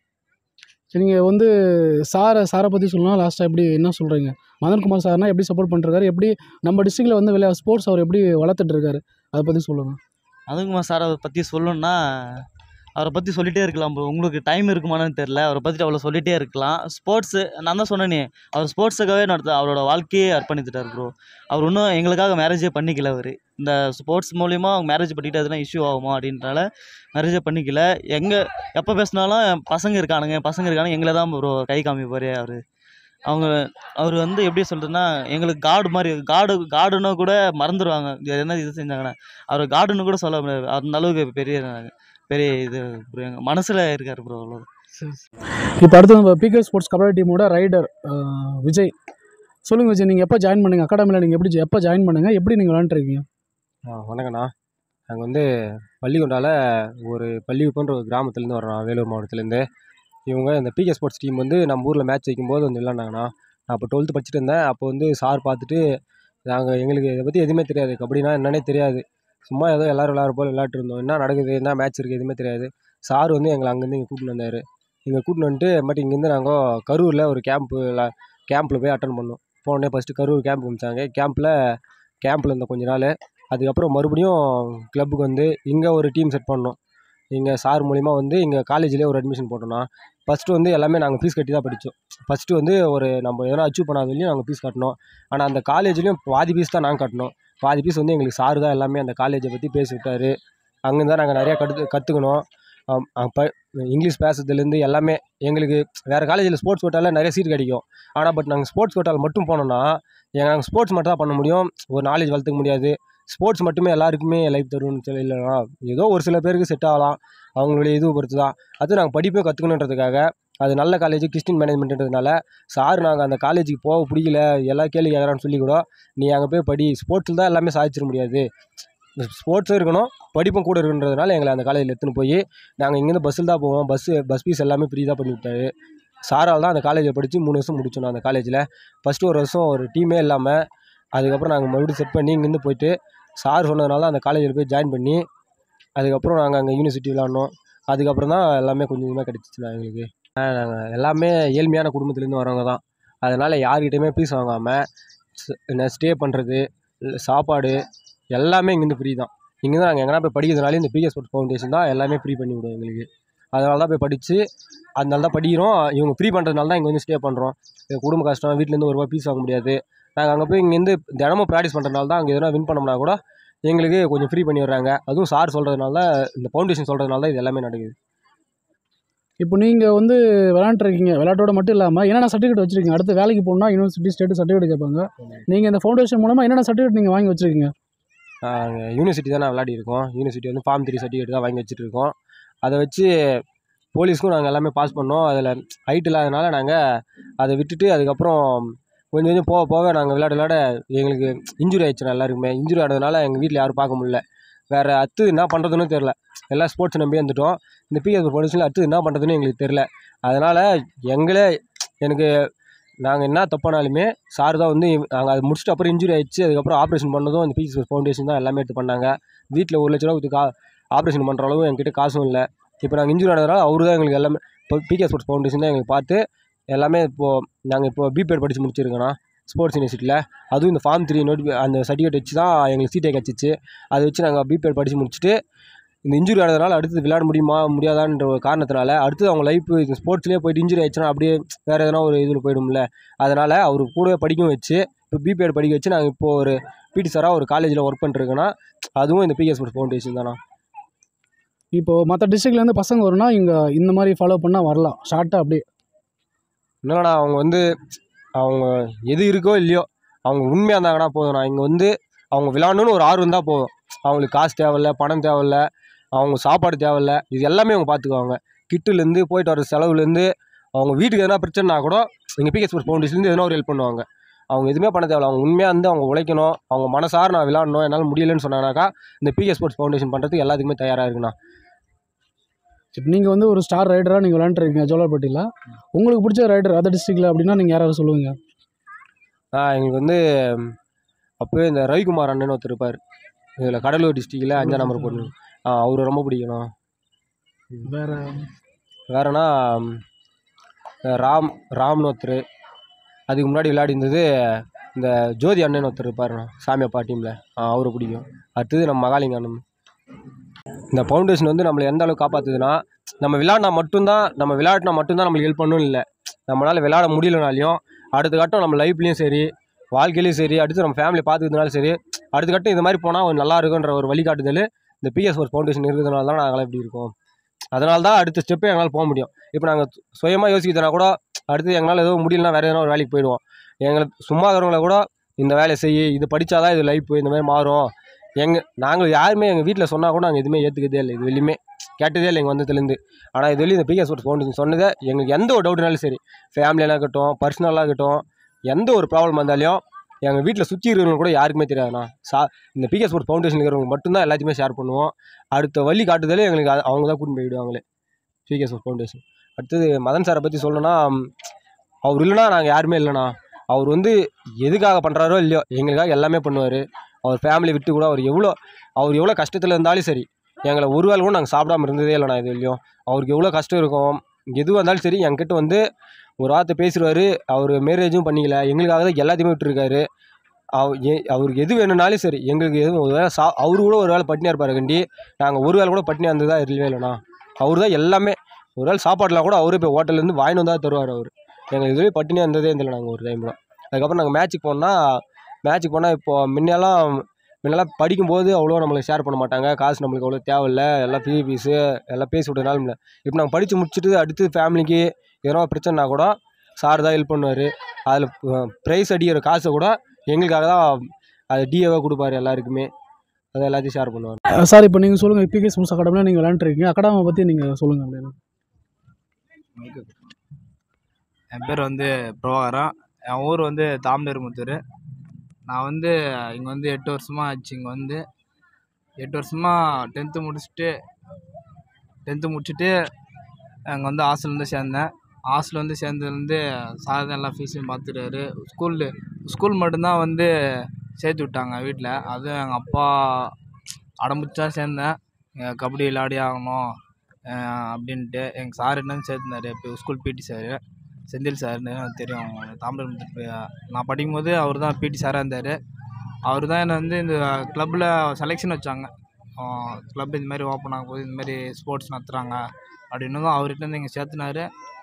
சரி, நீங்கள் வந்து சாரை சாரை பற்றி சொல்லலாம். லாஸ்ட்டாக எப்படி என்ன சொல்கிறீங்க? மதன்குமார் சார்னா எப்படி சப்போர்ட் பண்ணுறாரு, எப்படி நம்ம டிஸ்ட்ரிக்டில் வந்து விளையா ஸ்போர்ட்ஸ் அவர் எப்படி வளர்த்துட்ருக்காரு, அதை பற்றி சொல்லுங்கள். மதன்குமார் சாரை பற்றி சொல்லணுன்னா அவரை பற்றி சொல்லிகிட்டே இருக்கலாம் ப்ரோ. உங்களுக்கு டைம் இருக்குமான்னு தெரில. அவரை பற்றி அவ்வளோ சொல்லிகிட்டே இருக்கலாம். ஸ்போர்ட்ஸு நான் தான் சொன்னேனே, அவர் ஸ்போர்ட்ஸுக்காகவே நடத்த அவரோட வாழ்க்கையே அர்ப்பணித்துட்டார் ப்ரோ. அவர் இன்னும் எங்களுக்காக மேரேஜே பண்ணிக்கல. அவர் இந்த ஸ்போர்ட்ஸ் மூலிமா அவங்க மேரேஜ் பண்ணிட்டு எதுனா இஷ்யூ ஆகுமா அப்படின்றனால மேரேஜே பண்ணிக்கல. எங்கே எப்போ பேசினாலும் பசங்க இருக்கானுங்க பசங்க இருக்கானுங்க எங்களை தான் ப்ரோ கை காமிப்பார் அவர். அவங்க அவர் வந்து எப்படி சொல்கிறதுன்னா எங்களுக்கு காடு மாதிரி, காடு காடுன்னு கூட மறந்துடுவாங்க என்ன இது செஞ்சாங்கன்னா. அவர் காடுன்னு கூட சொல்ல முடியாது, அந்த அளவுக்கு பெரிய பெரிய இது ப்ரோ. எங்கள் மனசில் இருக்கார் ப்ரோ. அவ்வளோ. இப்போ அடுத்து நம்ம பிகே ஸ்போர்ட்ஸ் கபடி டீமோட ரைடர் விஜய். சொல்லுங்கள் விஜய், நீங்கள் எப்போ ஜாயின் பண்ணுங்க அகாடமியில்? நீங்கள் எப்படி எப்போ ஜாயின் பண்ணுங்கள், எப்படி நீங்கள் விளாண்டுருக்கீங்க? ஆ வணக்கண்ணா. நாங்கள் வந்து பள்ளிகொண்டாவில் ஒரு பள்ளிக்குப்பன்ற ஒரு கிராமத்துலேருந்து வரோம், வேலூர் மாவட்டத்துலேருந்து. இவங்க இந்த பிகே ஸ்போர்ட்ஸ் டீம் வந்து நம்ம ஊரில் மேட்ச் வைக்கும்போது வந்து விளாண்டாங்கண்ணா. நான் அப்போ டுவெல்த்து படிச்சுட்டு இருந்தேன். அப்போ வந்து சார் பார்த்துட்டு நாங்கள் எங்களுக்கு இதை பற்றி எதுவுமே தெரியாது, கபடினா என்னன்னே தெரியாது. சும்மா ஏதோ எல்லோரும் விளாட்ற போல் விளாட்டு இருந்தோம். என்ன நடக்குது, என்ன மேட்ச் இருக்குது எதுவுமே தெரியாது. சார் வந்து எங்களை அங்கேருந்து இங்கே கூட்டின்னு வந்தார். இங்கே கூட்டின்னு வந்துட்டு பட் இங்கேருந்து நாங்கள் கரூரில் ஒரு கேம்ப்பில் கேம்பில் போய் அட்டன் பண்ணோம். போனோடனே ஃபஸ்ட்டு கரூர் கேம்ப் காமிச்சாங்க. கேம்பில் கேம்பில் இருந்த கொஞ்ச நாள். அதுக்கப்புறம் மறுபடியும் கிளப்புக்கு வந்து இங்கே ஒரு டீம் செட் பண்ணோம். இங்கே சார் மூலிமா வந்து இங்கே காலேஜ்லேயே ஒரு அட்மிஷன் போட்டோம்னா ஃபஸ்ட்டு வந்து எல்லாமே நாங்கள் ஃபீஸ் கட்டி தான் படித்தோம். ஃபஸ்ட்டு வந்து ஒரு நம்ம எதனா அச்சீவ் பண்ணாதவரையும் நாங்கள் ஃபீஸ் கட்டணும். ஆனால் அந்த காலேஜ்லேயும் பாதி ஃபீஸ் தான் நாங்கள் கட்டணும். பாதி ஃபீஸ் வந்து எங்களுக்கு சார் தான் எல்லாமே அந்த காலேஜை பற்றி பேசி விட்டார். அங்கேருந்து தான் நாங்கள் நிறையா கற்று கற்றுக்கணும். அப்போ இங்கிலீஷ் பேசுறதுலேருந்து எல்லாமே எங்களுக்கு வேறு காலேஜில் ஸ்போர்ட்ஸ் கோட்டாவில் நிறைய சீட் கிடைக்கும். ஆனால் பட் நாங்கள் ஸ்போர்ட்ஸ் கோட்டாவில் மட்டும் போனோம்னா எங்கள் நாங்கள் ஸ்போர்ட்ஸ் மட்டும் தான் பண்ண முடியும், ஒரு நாலேஜ் வளர்த்துக்க முடியாது. ஸ்போர்ட்ஸ் மட்டுமே எல்லாருக்குமே லைஃப் தரும்னு சொல்லி இல்லைனா ஏதோ ஒரு சில பேருக்கு செட் ஆகலாம். அவங்களுடைய இது பொறுத்து தான். அது நாங்கள் படிப்பே கற்றுக்கணுன்றதுக்காக அது நல்ல காலேஜ் கிறிஸ்டின் மேனேஜ்மெண்ட்ன்றதுனால சார் நாங்கள் அந்த காலேஜுக்கு போக பிடிக்கல எல்லாம் கேள்வி கேட்குறான்னு சொல்லி கூட நீ அங்கே போய் படி, ஸ்போர்ட்ஸில் தான் எல்லாமே சாதிச்சிட முடியாது, ஸ்போர்ட்ஸும் இருக்கணும் படிப்பும் கூட இருக்குன்றதுனால எங்களை அந்த காலேஜில் எடுத்துன்னு போய் நாங்கள் இங்கேருந்து பஸ்ஸில் தான் போவோம். பஸ்ஸு பஸ் ஃபீஸ் எல்லாமே ஃப்ரீ தான் பண்ணி விட்டாரு. சாரால் தான் அந்த காலேஜில் படித்து மூணு வருஷம் முடிச்சோம். அந்த காலேஜில் ஃபஸ்ட்டு ஒரு வருஷம் ஒரு டீமே இல்லாமல் அதுக்கப்புறம் நாங்கள் மறுபடியும் செட் பண்ணி இங்கேருந்து போயிட்டு சார் சொன்னதுனால அந்த காலேஜில் போய் ஜாயின் பண்ணி அதுக்கப்புறம் நாங்கள் அங்கே யூனிவர்சிட்டி விளாட்னோம். அதுக்கப்புறம் தான் எல்லாமே கொஞ்சம் கொஞ்சமாக கிடச்சிச்சுண்ணா எங்களுக்கு. நாங்கள் எல்லாமே ஏழ்மையான குடும்பத்துலேருந்து வரவங்க தான். அதனால் யார்கிட்டையுமே ஃபீஸ் வாங்காமல் ஸ்டே பண்ணுறது, சாப்பாடு எல்லாமே இங்கேருந்து ஃப்ரீ தான். இங்கே தான் நாங்கள் எங்கன்னா போய் படிக்கிறதுனாலே இந்த பிகே ஸ்போர்ட்ஸ் ஃபவுண்டேஷன் தான் எல்லாமே ஃப்ரீ பண்ணி விடும் எங்களுக்கு. அதனால தான் போய் படித்து அதனால தான் படிக்கிறோம். இவங்க ஃப்ரீ பண்ணுறதுனால தான் இங்கே வந்து ஸ்டே பண்ணுறோம். குடும்ப கஷ்டம், வீட்டிலேருந்து ஒரு ரூபா ஃபீஸ் வாங்க முடியாது. நாங்கள் அங்கே போய் இங்கேருந்து தினமும் ப்ராக்டிஸ் பண்ணுறதுனால தான் அங்கே எதனா வின் பண்ணோம்னா கூட எங்களுக்கு கொஞ்சம் ஃப்ரீ பண்ணி விடுறாங்க. அதுவும் சார் சொல்கிறதுனால தான், இந்த ஃபவுண்டேஷன் சொல்கிறதுனால தான் இது எல்லாமே நடக்குது. இப்போ நீங்கள் வந்து விளாண்டுருக்கீங்க, விளையாட்டோட மட்டும் இல்லாமல் என்னென்ன சர்டிஃபிகேட் வச்சுருக்கீங்க? அடுத்து வேலைக்கு போகணுன்னா யூனிவர்சிட்டி ஸ்டேட்டு சர்டிஃபிகேட் கேட்பாங்க. நீங்கள் இந்த ஃபவுண்டேஷன் மூலமாக என்னென்ன சர்டிஃபிகேட் நீங்கள் வாங்கி வச்சுருக்கீங்க? நாங்கள் யூனிவர்சிட்டி தான் நான் விளையாடி இருக்கோம். யூனிவர்சிட்டி வந்து ஃபார்ம் த்ரீ சர்டிஃபிகேட் தான் வாங்கி வச்சுட்டு இருக்கோம். அதை வச்சு போலீஸ்க்கும் நாங்கள் எல்லாமே பாஸ் பண்ணோம். அதில் ஹைட் இல்லாதனால நாங்கள் அதை விட்டுட்டு அதுக்கப்புறம் கொஞ்சம் கொஞ்சம் போக போக நாங்கள் விளையாட விளையாட எங்களுக்கு இன்ஜுரி ஆயிடுச்சுண்ணா. எல்லாருக்குமே இன்ஜுரி ஆனதுனால எங்கள் வீட்டில் யாரும் பார்க்க முடியல. வேறு அடுத்து என்ன பண்ணுறதுன்னு தெரில. எல்லாம் ஸ்போர்ட்ஸ் நம்பி வந்துட்டோம். இந்த பிஎஸ் ஃபவுண்டேஷனில் அடுத்து என்ன பண்ணுறதுன்னு எங்களுக்கு தெரில. அதனால் எங்களே எனக்கு நாங்கள் என்ன தப்பானாலுமே சார் தான் வந்து நாங்கள் அதை முடிச்சுட்டு அப்புறம் இன்ஜுரி ஆயிடுச்சு. அதுக்கப்புறம் ஆப்ரேஷன் பண்ணதும் இந்த பிஎஸ் ஃபவுண்டேஷன் தான் எல்லாமே எடுத்து பண்ணாங்க. வீட்டில் ஒரு லட்ச ரூபா கொடுத்து கா ஆப்ரேஷன் பண்ணுற அளவு எங்ககிட்ட காசும் இல்லை. இப்போ நாங்கள் இன்ஜுரி ஆனதுனால அவரு தான் எங்களுக்கு எல்லாமே, இப்போ பிகே ஸ்போர்ட்ஸ் ஃபவுண்டேஷன் தான் எங்களுக்கு பார்த்து எல்லாமே. இப்போது நாங்கள் இப்போ பிபேட் படித்து முடிச்சிருக்கோண்ணா ஸ்போர்ட்ஸ் யூனிவர்சிட்டியில். அதுவும் இந்த ஃபார்ம் த்ரீ நோட்டி அந்த சர்டிஃபிகேட் வச்சு தான் எங்களுக்கு சீட்டே கிடச்சிச்சு. அதை வச்சு நாங்கள் பிபேட் படித்து முடிச்சுட்டு இந்த இன்ஜுரி ஆனதுனால அடுத்து விளையாட முடியுமா முடியாதான்ற ஒரு காரணத்தினால அடுத்து அவங்க லைஃப் இந்த ஸ்போர்ட்ஸ்லேயே போய்ட்டு இன்ஜுரி ஆயிடுச்சுன்னா அப்படியே வேறு எதனா ஒரு இதில் போய்டும்ல. அதனால் அவர் கூடவே படிக்கவும் வச்சு இப்போ பிபேட் படிக்க வச்சு நாங்கள் இப்போது ஒரு பிடி சாராக ஒரு காலேஜில் ஒர்க் பண்ணிருக்கேன்னா அதுவும் இந்த பிகே ஸ்போர்ட்ஸ் ஃபவுண்டேஷன் தானா. இப்போது மற்ற டிஸ்ட்ரிக்ட்லேருந்து பசங்க வரும்னா இங்கே இந்த மாதிரி ஃபாலோ பண்ணால் வரலாம் ஷார்ட்டாக அப்படியே. என்னடா அவங்க வந்து அவங்க எது இருக்கோ இல்லையோ அவங்க உண்மையாக இருந்தாங்கன்னா போதும்ண்ணா. இங்கே வந்து அவங்க விளாடணுன்னு ஒரு ஆர்வம் தான் போதும். அவங்களுக்கு காசு தேவையில்ல, பணம் தேவையில்ல, அவங்க சாப்பாடு தேவையில்ல, இது எல்லாமே அவங்க பார்த்துக்குவாங்க. கிட்டுலேருந்து போயிட்டு வர செலவுலேருந்து அவங்க வீட்டுக்கு எதனா பிரச்சனைனா கூட எங்கள் பிகே ஸ்போர்ட்ஸ் ஃபவுண்டேஷன்லேருந்து எதனா ஒரு ஹெல்ப் பண்ணுவாங்க. அவங்க எதுவுமே பண்ண தேவையில்ல. அவங்க உண்மையாக வந்து அவங்க உழைக்கணும், அவங்க மனசார நான் விளாடணும், என்னால் முடியலன்னு சொன்னாங்கனாக்கா இந்த பிகே ஸ்போர்ட்ஸ் ஃபவுண்டேஷன் பண்ணுறதுக்கு எல்லாத்துக்குமே தயாராக இருக்குண்ணா. இப்போ நீங்கள் வந்து ஒரு ஸ்டார் ரைடராக நீங்கள் விளாண்டுருக்கீங்க ஜோலார்பேட்டையில். உங்களுக்கு பிடிச்ச ரைடர் அதர் டிஸ்ட்ரிக்டில் அப்படின்னா நீங்கள் யாராவது சொல்லுவீங்க? ஆ எங்களுக்கு வந்து அப்போவே இந்த ரவிக்குமார் அண்ணன் ஒருத்தர் இருப்பார், இதில் கடலூர் டிஸ்ட்ரிக்டில் அஞ்சாம் நம்பர் போடணும். ஆ அவர் ரொம்ப பிடிக்கணும். வேறு வேறனா ராம் ராம்னு ஒருத்தர். அதுக்கு முன்னாடி விளையாடி இருந்தது இந்த ஜோதி அண்ணன் ஒருத்தர் இருப்பாருண்ணா சாமியப்பா டீமில். அவரை பிடிக்கும். அடுத்தது நம்ம மகாலிங்க அண்ணன். இந்த ஃபவுண்டேஷன் வந்து நம்மளை எந்த அளவுக்கு காப்பாற்றுதுன்னா, நம்ம விளையாடினா மட்டும்தான், நம்ம விளையாடினா மட்டும்தான் நம்மளுக்கு ஹெல்ப் பண்ணணும் இல்லை. நம்மளால் விளையாட முடியலனாலையும் அடுத்த கட்டம் நம்ம லைஃப்லேயும் சரி வாழ்க்கையிலையும் சரி அடுத்து நம்ம ஃபேமிலி பார்த்துக்கிறதுனாலும் சரி அடுத்த கட்டம் இந்த மாதிரி போனால் ஒரு நல்லா இருக்குன்ற ஒரு வழிகாட்டுதல் இந்த பிஎஸ் ஒரு ஃபவுண்டேஷன் இருக்கிறதுனால தான் நாங்களாம் இப்படி இருக்கோம். அதனால தான் அடுத்த ஸ்டெப்பே எங்களால் போக முடியும். இப்போ நாங்கள் சுயமாக யோசிக்கிறதுனா கூட அடுத்து எங்களால் எதுவும் முடியலனா வேறு எதனா ஒரு வேலைக்கு போயிடுவோம். எங்களுக்கு சும்மா இருக்கிறவங்கள கூட இந்த வேலையை செய்ய, இது படித்தாதான் இது லைஃப் இந்த மாதிரி மாறும். எங்கள் நாங்கள் யாருமே எங்கள் வீட்டில் சொன்னால் கூட நாங்கள் எதுவுமே ஏற்றுக்கதே இல்லை, இது வெளியுமே கேட்டதே இல்லை எங்கள் வந்ததுலேருந்து. ஆனால் இது வெளியே இந்த பிகே ஸ்போர்ட்ஸ் ஃபவுண்டேஷன் சொன்னதை எங்களுக்கு எந்த ஒரு டவுட்னாலும் சரி, ஃபேமிலியாக இருக்கட்டும், பர்சனலாக இருக்கட்டும், எந்த ஒரு ப்ராப்ளம் வந்தாலும் எங்கள் வீட்டில் சுற்றி இருக்கிறவங்க கூட யாருக்குமே தெரியாதுண்ணா. சா இந்த பிகே ஸ்போர்ட்ஸ் ஃபவுண்டேஷன் இருக்கிறவங்க மட்டும்தான் எல்லாத்தையுமே ஷேர் பண்ணுவோம். அடுத்த வழி காட்டுதலே எங்களுக்கு அவங்க தான் கூட்டின்னு போய்விடுவாங்களே பிகே ஸ்போர்ட்ஸ் ஃபவுண்டேஷன். அடுத்தது மதன் சாரை பற்றி சொல்லணும்னா, அவர் இல்லைனா நாங்கள் யாருமே இல்லைண்ணா. அவர் வந்து எதுக்காக பண்ணுறாரோ இல்லையோ எங்களுக்காக எல்லாமே பண்ணுவார். அவர் ஃபேமிலி விட்டு கூட அவர் எவ்வளோ அவர் எவ்வளோ கஷ்டத்தில் இருந்தாலும் சரி எங்களை ஒரு வேளை கூட நாங்கள் சாப்பிடாம இருந்ததே இல்லைண்ணா. இது இல்லையும் அவருக்கு எவ்வளோ கஷ்டம் இருக்கும், எதுவாக இருந்தாலும் சரி என்கிட்ட வந்து ஒரு வார்த்தை பேசுவார். அவர் மேரேஜும் பண்ணிக்கல, எங்களுக்காக தான் எல்லாத்தையுமே விட்டுருக்காரு. அவ எ அவருக்கு எது வேணும்னாலும் சரி எங்களுக்கு எதுவும் ஒரு வேளை சா அவரு கூட ஒரு வேளை பட்டினியாக இருப்பார் கண்டி. நாங்கள் ஒரு வேளை கூட பட்டினியாக இருந்ததா இல்லவே இல்லைண்ணா. அவர் தான் எல்லாமே. ஒரு வேளை சாப்பாடெலாம் கூட அவரே போய் ஹோட்டல்லேருந்து வாங்கிட்டு வந்தால் தருவார் அவர். எங்களுக்கு இதுவே பட்டினியாக இருந்ததே இல்லை நாங்கள் ஒரு டைம் கூட. அதுக்கப்புறம் நாங்கள் மேட்ச்சுக்கு போனால் மேட்ச்சுக்கு போனால் இப்போது முன்னெல்லாம் முன்னெல்லாம் படிக்கும்போது அவ்வளோ நம்மளுக்கு ஷேர் பண்ண மாட்டாங்க, காசு நம்மளுக்கு அவ்வளோ தேவையில்லை, எல்லாம் ஃபீ ஃபீஸு எல்லாம் பேசி விட்டதுனால இல்லை. இப்போ நாங்கள் படித்து முடிச்சுட்டு அடுத்து ஃபேமிலிக்கு எதனா பிரச்சனைனா கூட சார் தான் ஹெல்ப் பண்ணுவார். அதில் ப்ரைஸ் அடிக்கிற காசை கூட எங்களுக்காக தான் அது டிஏவாக கொடுப்பாரு எல்லாருக்குமே. அதை எல்லாத்தையும் ஷேர் பண்ணுவார். சார் இப்போ நீங்கள் சொல்லுங்கள், பிகே ஸ்போர்ட்ஸ் அகாடமியில் நீங்கள் விளையாண்டுருக்கீங்க, அகாடமியை பற்றி நீங்கள் சொல்லுங்கள் அப்படின்னு. என் பேர் வந்து பிரபாகரன். என் ஊர் வந்து தாம்பேருமுத்தூர். நான் வந்து இங்கே வந்து எட்டு வருஷமாக ஆச்சு. இங்கே வந்து எட்டு வருஷமாக டென்த்து முடிச்சுட்டு டென்த்து முடிச்சுட்டு அங்கே வந்து ஹாஸ்டல் வந்து சேர்ந்தேன். ஹாஸ்டல் வந்து சேர்ந்ததுலேருந்து சார் தான் எல்லா ஃபீஸையும் பார்த்துட்டாரு. ஸ்கூலு ஸ்கூல் மட்டும்தான் வந்து சேர்த்து விட்டாங்க வீட்டில். அதுவும் எங்கள் அப்பா அடம்பிடிச்சா சேர்ந்தேன். கபடி விளையாடி ஆகணும் அப்படின்ட்டு எங்கள் சார் என்னன்னு சேர்த்துனார். இப்போ ஸ்கூல் பிடி சார் செந்தில் சார்னு தெரியும் அவங்களுக்கு, தாம்பரம். நான் படிக்கும்போது அவர் தான் பிடி சாராக இருந்தார். அவர் தான் என்னை வந்து இந்த கிளப்பில் செலெக்ஷன் வச்சாங்க. கிளப் இந்த மாதிரி ஓப்பன் ஆகும் போது இந்த மாதிரி ஸ்போர்ட்ஸ் நடத்துகிறாங்க அப்படின்னு தான் அவர்கிட்ட இருந்து இங்கே சேர்த்துனாரு.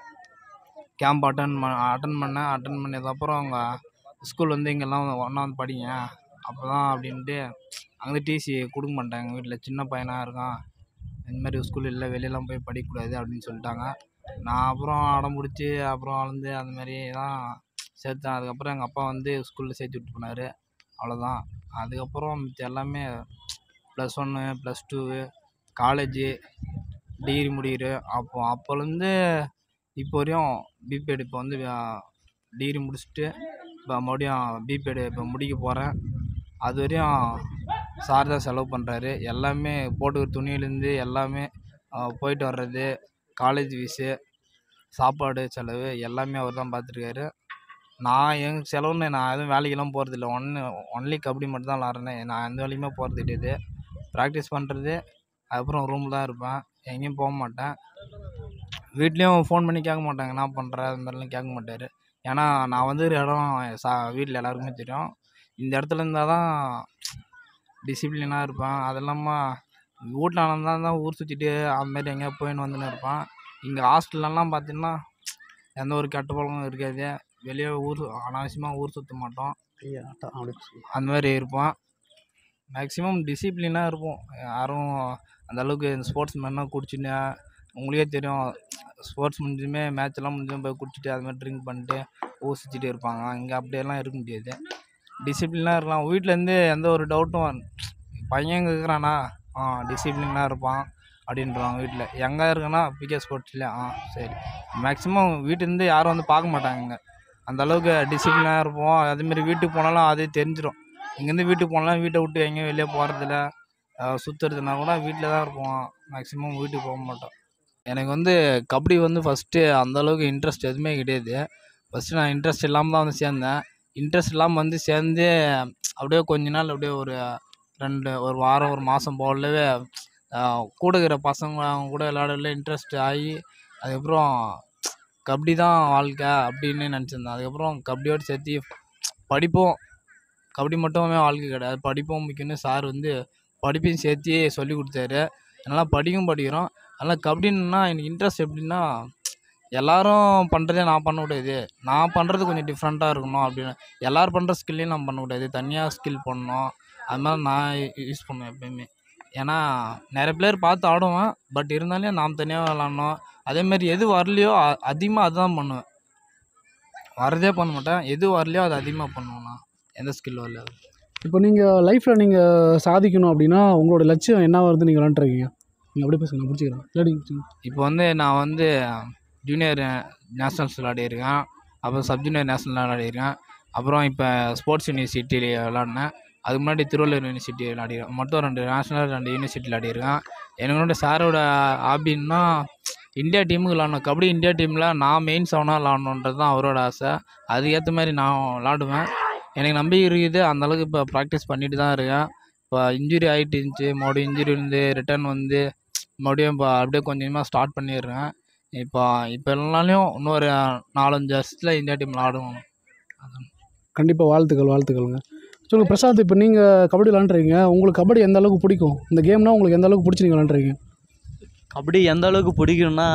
கேம்ப் அட்டன் பண்ண அட்டன் பண்ணேன். அட்டன் பண்ணதுக்கப்புறம் அவங்க ஸ்கூல் வந்து இங்கெல்லாம் ஒன்றா வந்து படிங்க அப்போ தான் அப்படின்ட்டு அங்கே டிசி கொடுக்க மாட்டாங்க. எங்கள் வீட்டில் சின்ன பையனாக இருக்கான், இந்த மாதிரி ஸ்கூல் இல்லை, வெளியெல்லாம் போய் படிக்கக்கூடாது அப்படின்னு சொல்லிட்டாங்க. நான் அப்புறம் அடம் பிடிச்சி அப்புறம் வளர்ந்து அந்த மாதிரி தான் சேர்த்தேன். அதுக்கப்புறம் எங்கள் அப்பா வந்து ஸ்கூலில் சேர்த்து விட்டு போனார். அவ்வளோதான். அதுக்கப்புறம் மிச்ச எல்லாமே ப்ளஸ் ஒன்று ப்ளஸ் டூவு காலேஜு டிகிரி முடிகிற அப்போ அப்போலேருந்து இப்போ வரையும் பிபிஎட் இப்போ வந்து டிகிரி முடிச்சுட்டு இப்போ மறுபடியும் பிபிஎட் இப்போ முடிக்க போகிறேன். அது வரையும் சார் தான் செலவு பண்ணுறாரு. எல்லாமே போட்டுக்கிற துணியிலேருந்து எல்லாமே போயிட்டு வர்றது, காலேஜ் ஃபீஸு, சாப்பாடு செலவு எல்லாமே அவர் தான் பார்த்துருக்காரு. நான் என் செலவுன்னு நான் எதுவும் வேலைக்கெல்லாம் போகிறதில்ல. ஒன்று ஒன்லி கபடி மட்டும் தான் விளாட்றேன். நான் எந்த வேலையுமே போகிறது கிடையாது. ப்ராக்டிஸ் பண்ணுறது, அதுக்கப்புறம் ரூமில் தான் இருப்பேன், எங்கேயும் போக மாட்டேன். வீட்லேயும் ஃபோன் பண்ணி கேட்க மாட்டாங்க என்ன பண்ணுற, அது மாதிரிலாம் கேட்க மாட்டார். ஏன்னா நான் வந்து ஒரு இடம் சா வீட்டில் எல்லாருக்குமே தெரியும். இந்த இடத்துல இருந்தால் தான் டிசிப்ளினாக இருப்பேன். அது இல்லாமல் வீட்டில் இருந்தால் தான் ஊர் சுற்றிட்டு அதுமாரி எங்கேயா போயின்னு வந்துன்னு இருப்பேன். இங்கே ஹாஸ்டல்லலாம் பார்த்தீங்கன்னா எந்த ஒரு கெட்ட பழக்கமும் இருக்காது. வெளியே ஊர் அனாவசியமாக ஊர் சுற்ற மாட்டோம், அந்த மாதிரி இருப்போம். மேக்ஸிமம் டிசிப்ளினாக இருப்போம். யாரும் அந்தளவுக்கு இந்த ஸ்போர்ட்ஸ் மேனாக குடிச்சுன்னு, உங்களுக்கே தெரியும், ஸ்போர்ட்ஸ் முடிஞ்சுமே மேட்செல்லாம் முடிஞ்சுமே போய் குடிச்சிட்டு அது மாதிரி ட்ரிங்க் பண்ணிட்டு ஊர் சுற்றிட்டு இருப்பாங்க. இங்கே அப்படியெல்லாம் இருக்க முடியாது, டிசிப்ளினாக இருக்கலாம். வீட்டிலேருந்து எந்த ஒரு டவுட்டும், பையன் எங்கே இருக்கிறானா ஆ டிசிப்ளினாக இருப்பான் அப்படின்றாங்க வீட்டில். எங்கே இருக்குன்னா பிகே ஸ்போர்ட்ஸ்லேயே ஆ சரி. மேக்ஸிமம் வீட்டிலேருந்து யாரும் வந்து பார்க்க மாட்டாங்க. அந்தளவுக்கு டிசிப்ளினாக இருப்போம். அதுமாரி வீட்டுக்கு போனாலும் அதே தெரிஞ்சிடும். இங்கேருந்து வீட்டுக்கு போனாலும் வீட்டை விட்டு எங்கேயும் வெளியே போகிறதில்ல, சுற்றுறதுனா கூட வீட்டில் தான் இருப்போம். மேக்ஸிமம் வீட்டுக்கு போக மாட்டோம். எனக்கு வந்து கபடி வந்து ஃபஸ்ட்டு அந்தளவுக்கு இன்ட்ரெஸ்ட் எதுவுமே கிடையாது. ஃபஸ்ட்டு நான் இன்ட்ரெஸ்ட் இல்லாமல் தான் வந்து சேர்ந்தேன். இன்ட்ரெஸ்ட் இல்லாமல் வந்து சேர்ந்து அப்படியே கொஞ்ச நாள் அப்படியே ஒரு ரெண்டு ஒரு வாரம் ஒரு மாதம் போகலவே கூட இருக்கிற பசங்க அவங்க கூட விளையாடல இன்ட்ரெஸ்ட் ஆகி, அதுக்கப்புறம் கபடி தான் வாழ்க்கை அப்படின்னு நினச்சிருந்தேன். அதுக்கப்புறம் கபடியோடு சேர்த்து படிப்போம், கபடி மட்டுமே வாழ்க்கை கிடையாது, படிப்பும் முக்கியம்னு சார் வந்து படிப்பையும் சேர்த்து சொல்லி கொடுத்தாரு. அதனால் படிக்கும் படிக்கிறோம். அதனால் கபடின்னா எனக்கு இன்ட்ரெஸ்ட் எப்படின்னா, எல்லோரும் பண்ணுறதே நான் பண்ண கூடாது, நான் பண்ணுறது கொஞ்சம் டிஃப்ரெண்ட்டாக இருக்கணும் அப்படின்னு. எல்லோரும் பண்ணுற ஸ்கில்லையும் நான் பண்ணக்கூடாது, தனியாக ஸ்கில் பண்ணணும். அது மாதிரி நான் யூஸ் பண்ணுவேன் எப்போயுமே. ஏன்னா நிறைய பேர் பார்த்து ஆடுவேன், பட் இருந்தாலும் நாம் தனியாக விளாட்ணும். அதேமாரி எது வரலையோ அதிகமாக அதுதான் பண்ணுவேன், வரதே பண்ண மாட்டேன். எது வரலையோ அது அதிகமாக பண்ணுவேன் நான், எந்த ஸ்கில் வரலையோ. இப்போ நீங்கள் லைஃப்பில் நீங்கள் சாதிக்கணும் அப்படின்னா உங்களோட லட்சியம் என்ன வருது நீங்கள் விளாண்டுருக்கீங்க? நீங்கள் அப்படியே பேசுங்க, நான் பிடிச்சிக்கிறேன். இல்லாடி இப்போ வந்து நான் வந்து ஜூனியர் நேஷ்னல்ஸ் விளையாடிருக்கேன், அப்புறம் சப் ஜூனியர் நேஷ்னல் விளையாடிருக்கேன், அப்புறம் இப்போ ஸ்போர்ட்ஸ் யூனிவர்சிட்டியில் விளாட்னேன். அதுக்கு முன்னாடி திருவள்ளூர் யூனிவர்சிட்டி விளையாடிருக்கேன். மொத்தம் ரெண்டு நேஷ்னல் ரெண்டு யூனிவர்சிட்டி விளையாடிருக்கேன். என்னோட சாரோட ஹாபின்னா இந்தியா டீமுக்கு விளாட்ணும், கபடி இந்தியா டீமில் நான் மெயின் செவனாக விளாட்ணுன்றது தான் அவரோட ஆசை. அதுக்கேற்ற மாதிரி நான் விளாடுவேன். எனக்கு நம்பிக்கை இருக்குது, அந்தளவுக்கு இப்போ ப்ராக்டிஸ் பண்ணிட்டு தான் இருக்கேன். இப்போ இன்ஜுரி ஆகிட்டு இருந்துச்சு, மறுபடியும் இன்ஜுரி வந்து ரிட்டர்ன் வந்து மறுபடியும் இப்போ அப்படியே கொஞ்சமாக ஸ்டார்ட் பண்ணிடுறேன். இப்போ இப்போ எல்லாலையும் இன்னொரு நாலஞ்சு வருஷத்தில் இந்தியா டீமில் ஆடுவோம். கண்டிப்பாக வாழ்த்துக்கள் வாழ்த்துக்கள்ங்க. சொல்லுங்கள் பிரசாந்த், இப்போ நீங்கள் கபடி விளாண்டுறீங்க, உங்களுக்கு கபடி எந்த அளவுக்கு பிடிக்கும்? இந்த கேம்னால் உங்களுக்கு எந்த அளவுக்கு பிடிச்சி நீங்கள் விளாண்டுறீங்க? கபடி எந்த அளவுக்கு பிடிக்கும்னா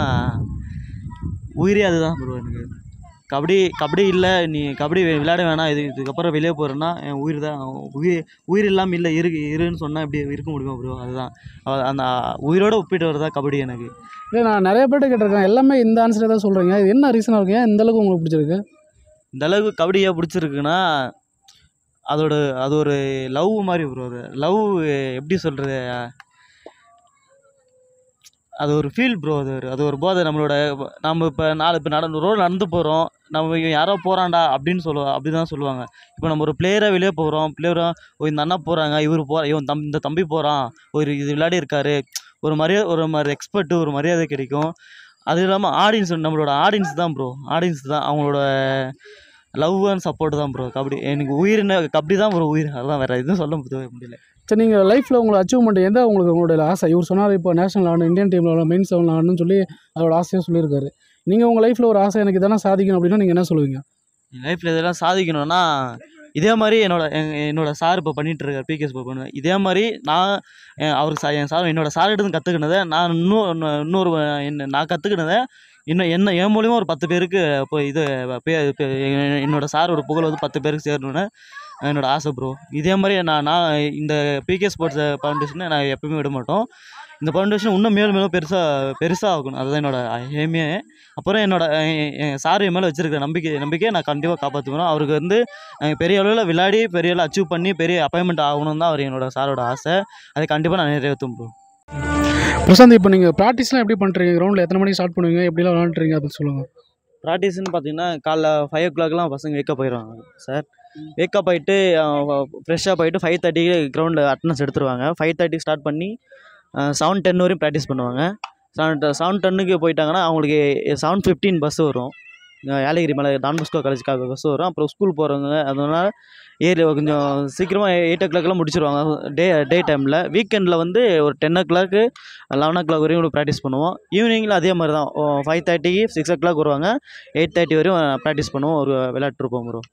உயிரே அதுதான் ப்ரோ எனக்கு. கபடி கபடி இல்லை, நீ கபடி விளையாட வேணாம், இது இதுக்கப்புறம் வெளியே போகிறேன்னா என் உயிர் தான். உயிர் உயிர் இல்லாமல் இல்லை இரு இருன்னு சொன்னால் எப்படி இருக்க முடியுமா ப்ரோ? அதுதான் அந்த உயிரோடு ஒப்பிட்டு வரதா கபடி எனக்கு. இல்லை, நான் நிறைய பேர்ட்ட கேட்டிருக்கேன், எல்லாமே இந்த ஆன்சரை தான் சொல்கிறீங்க. இது என்ன ரீசனாக இருக்கு? ஏன் இந்த அளவுக்கு உங்களுக்கு பிடிச்சிருக்கு? இந்த அளவுக்கு கபடி ஏன் பிடிச்சிருக்குன்னா, அதோட அது ஒரு லவ் மாதிரி ப்ரோ. அது லவ் எப்படி சொல்கிறது, அது ஒரு ஃபீல் ப்ரோ. அது ஒரு அது ஒரு போதை. நம்மளோட நம்ம இப்போ நாலு இப்போ நடந்து ரோடு நடந்து போகிறோம், நம்ம இவன் யாரோ போகிறான்டா அப்படின்னு சொல்லுவோம், அப்படி தான் சொல்லுவாங்க. இப்போ நம்ம ஒரு பிளேயராக வெளியே போகிறோம், பிளேயராக ஓ இந்த அண்ணா போகிறாங்க, இவர் போ இவன் தம் இந்த தம்பி போகிறான், ஒரு இது விளையாடி இருக்காரு, ஒரு மரியாதை, ஒரு மாதிரி எக்ஸ்பர்ட்டு, ஒரு மரியாதை கிடைக்கும். அது இல்லாமல் ஆடியன்ஸ், நம்மளோட ஆடியன்ஸ் தான் ப்ரோ. ஆடியன்ஸ் தான் அவங்களோட லவ் அண்ட் சப்போர்ட் தான் ப்ரோ. கபடி எனக்கு உயிர்னு கபடி தான் ப்ரோ உயிர். அதுதான் வேறு எதுவும் சொல்ல முடியல. சரி, நீங்கள் லைஃப்பில் உங்களை அச்சீவ்மெண்ட் எந்த உங்களுக்கு உங்களுடைய ஆசை? இவர் சொன்னார் இப்போ நேஷனல் ஆடணும், இந்தியன் டீமில் ஆடணும், மெயின் செவனில் ஆடணும்னு சொல்லி அதோட ஆசையாக சொல்லியிருக்காரு. நீங்கள் உங்கள் லைஃப்பில் ஒரு ஆசை எனக்கு இதெல்லாம் சாதிக்கணும் அப்படின்னா நீங்கள் என்ன சொல்லுவீங்க? என் லைஃப்பில் இதெல்லாம் சாதிக்கணும்னா இதே மாதிரி என்னோட என்னோடய சார் இப்போ பண்ணிகிட்டு இருக்கார், பிகேஎஸ் இப்போ பண்ணுவேன். இதே மாதிரி நான் அவருக்கு சா என் சார் என்னோடய சார் எடுத்து கற்றுக்கினதை நான் இன்னும் இன்னொரு என்ன நான் கற்றுக்கினதை இன்னும் என்ன என் மூலியமாக ஒரு பத்து பேருக்கு இப்போ இது என்னோடய சார் ஒரு புகழ் வந்து பத்து பேருக்கு சேரணுன்னு என்னோடய ஆசை ப்ரோ. இதே மாதிரி நான் நான் இந்த பிகே ஸ்போர்ட்ஸ் ஃபவுண்டேஷனை நான் எப்பவுமே விட மாட்டோம். இந்த ஃபவுண்டேஷன் இன்னும் மேலும் மேலும் பெருசாக பெருசாக ஆகணும், அதுதான் என்னோடய எய்மே. அப்புறம் என்னோட என் சார் என் மேலே வச்சுருக்கிற நம்பிக்கை நம்பிக்கையை நான் கண்டிப்பாக காப்பாற்றுவேன். அவருக்கு வந்து பெரிய அளவில் விளையாடி பெரிய அளவில் அச்சீவ் பண்ணி பெரிய அப்பாயின்மெண்ட் ஆகணும் தான் அவர் என்னோட சாரோட ஆசை. அதை கண்டிப்பாக நான் நிறைவேற்றும் ப்ரோ. பிரசாந்த், இப்போ நீங்கள் ப்ராக்டிஸ்லாம் எப்படி பண்ணுறீங்க? கிரௌண்டில் எத்தனை மணிக்கு ஸ்டார்ட் பண்ணுவீங்க? எப்படிலாம் விளாண்டுறீங்க அதை சொல்லுங்கள். ப்ராக்டிஸ்ன்னு பார்த்தீங்கன்னா காலைல ஃபைவ் ஓ கிளாக்லாம் பசங்க வேக்கப் போயிடுவாங்க சார். வேக்கப் ஆகிட்டு ஃப்ரெஷ்ஷாக போயிட்டு ஃபைவ் தேர்ட்டிக்கு கிரவுண்டில் அட்டனன்ஸ் எடுத்துருவாங்க. ஃபைவ் தேர்ட்டிக்கு ஸ்டார்ட் பண்ணி செவன் டென் வரையும் ப்ராக்டிஸ் பண்ணுவாங்க. செவன் செவன் டென்னுக்கு போயிட்டாங்கன்னா அவங்களுக்கு செவன் ஃபிஃப்டீன் பஸ் வரும். ஏலகிரி மலை டான் பாஸ்கோ காலேஜுக்காக பஸ் வரும். அப்புறம் ஸ்கூல் போகிறவங்க அதனால் ஏரியா கொஞ்சம் சீக்கிரமாக எயிட் ஓ கிளாக்லாம் முடிச்சிருவாங்க டே டே டைமில். வீக்கெண்டில் வந்து ஒரு ten o'clock eleven o'clock வரையும் ப்ராக்டிஸ் பண்ணுவோம். ஈவினிங்கில் அதே மாதிரி தான் ஃபைவ் தேர்ட்டிக்கு சிக்ஸ் ஓ கிளாக் வருவாங்க. எயிட் தேர்ட்டி வரையும் ப்ராக்டிஸ் பண்ணுவோம். ஒரு விளையாட்டுருப்போம் ப்ரோ.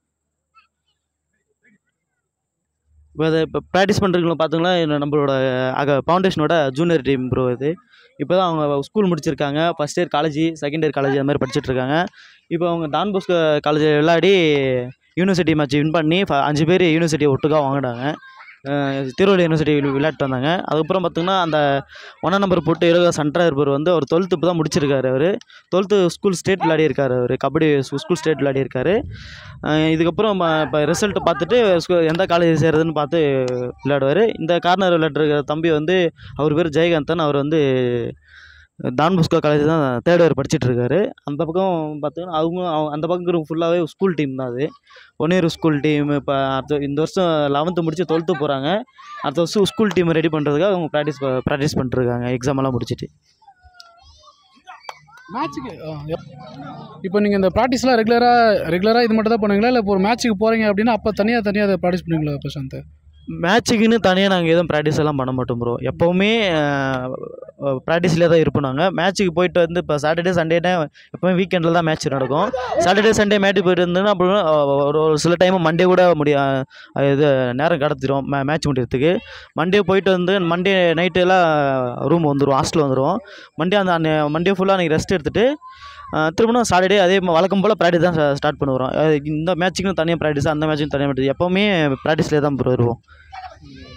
இப்போ அதை இப்போ ப்ராக்டிஸ் பண்ணுறவங்களை பார்த்தீங்கன்னா நம்மளோட அக ஃபவுண்டேஷனோட ஜூனியர் டீம் ப்ரோ. இது இப்போ தான் அவங்க ஸ்கூல் முடிச்சிருக்காங்க. First year college, second year college அது மாதிரி படிச்சுட்ருக்காங்க. இப்போ அவங்க டான் பாஸ்கோ காலேஜ் விளையாடி யூனிவர்சிட்டி மேட்ச் வின் பண்ணி அஞ்சு பேர் யூனிவர்சிட்டியை ஒட்டுக்காக வாங்கினாங்க. திருவள்ளூர் யூனிவர்சிட்டி விளையாட்டு வந்தாங்க. அதுக்கப்புறம் பார்த்திங்கன்னா அந்த ஒன்றாம் நம்பர் போட்டு எழுத சென்டராக இருப்பவர் வந்து அவர் டுவெல்த்து இப்போ தான் முடிச்சிருக்காரு. அவர் டுவெல்த்து ஸ்கூல் ஸ்டேட் விளையாடி இருக்கார். அவர் கபடி ஸ்கூல் ஸ்டேட் விளையாடி இருக்கார். இதுக்கப்புறம் இப்போ ரிசல்ட் பார்த்துட்டு எந்த காலேஜ் சேர்றதுன்னு பார்த்து விளையாடுவார். இந்த கார்னர் விளையாடுற தம்பி வந்து அவர் பேர் ஜெயகாந்தன். அவர் வந்து டான் பாஸ்கோ காலேஜ் தான் தேர்ட் இயர் படிச்சுட்டு இருக்காரு. அந்த பக்கம் பார்த்தீங்கன்னா அவங்க அந்த பக்கம் ஃபுல்லாகவே ஸ்கூல் டீம் தான். அது ஒன் இயர் ஸ்கூல் டீம். இப்போ அடுத்த இந்த வருஷம் லெவன்த்து முடிச்சு டுவெல்த்து போகிறாங்க. அடுத்த வருஷம் ஸ்கூல் டீம் ரெடி பண்ணுறதுக்காக அவங்க ப்ராக்டிஸ் ப்ராக்டிஸ் பண்ணிட்டுருக்காங்க எக்ஸாம் எல்லாம் முடிச்சுட்டு. மேட்ச்சுக்கு இப்போ நீங்கள் இந்த ப்ராக்டிஸ்லாம் ரெகுலராக ரெகுலராக இது மட்டும் தான் பண்ணுவீங்களா, இல்லை இப்போ ஒரு மேட்ச்சுக்கு போகிறீங்க அப்படின்னா அப்போ தனியாக தனியாக அதை ப்ராக்டிஸ் பண்ணுவீங்களா பிரசாந்த்? மேட்ச்சுக்குன்னு தனியாக நாங்கள் எதுவும் ப்ராக்டிஸ் எல்லாம் பண்ண மாட்டோம் ப்ரோ. எப்போவுமே ப்ராக்டிஸ்லேயே தான் இருப்போம் நாங்கள். மேட்ச்சுக்கு போயிட்டு வந்து இப்போ சாட்டர்டே சண்டேனா எப்போவுமே வீக்கெண்டில் தான் மேட்ச் நடக்கும். சாட்டர்டே சண்டே மேட்ச்சுக்கு போயிட்டு இருந்தோன்னா அப்புறம் ஒரு ஒரு சில டைம் மண்டே கூட முடிய இது நேரம் கடத்திடும் மே மேட்ச் முடியறதுக்கு. மண்டே போயிட்டு வந்து மண்டே நைட்டெல்லாம் ரூம் வந்துடுவோம், ஹாஸ்டல் வந்துடுவோம். மண்டே அந்த மண்டே ஃபுல்லாக அன்றைக்கி ரெஸ்ட் எடுத்துகிட்டு திரும்பவும் சாட்டர்டே அதே வழக்கம் போல் ப்ராக்டிஸ் தான் ஸ்டார்ட் பண்ணுவோம். இந்த மேட்ச்சுக்கும் தனியாக ப்ராக்டிஸ், அந்த மேட்ச்சுக்கும் தனியாக ப்ராக்டிஸ், எப்போவுமே ப்ராக்டிஸ்லேயே தான் ப்ரோ வருவோம்.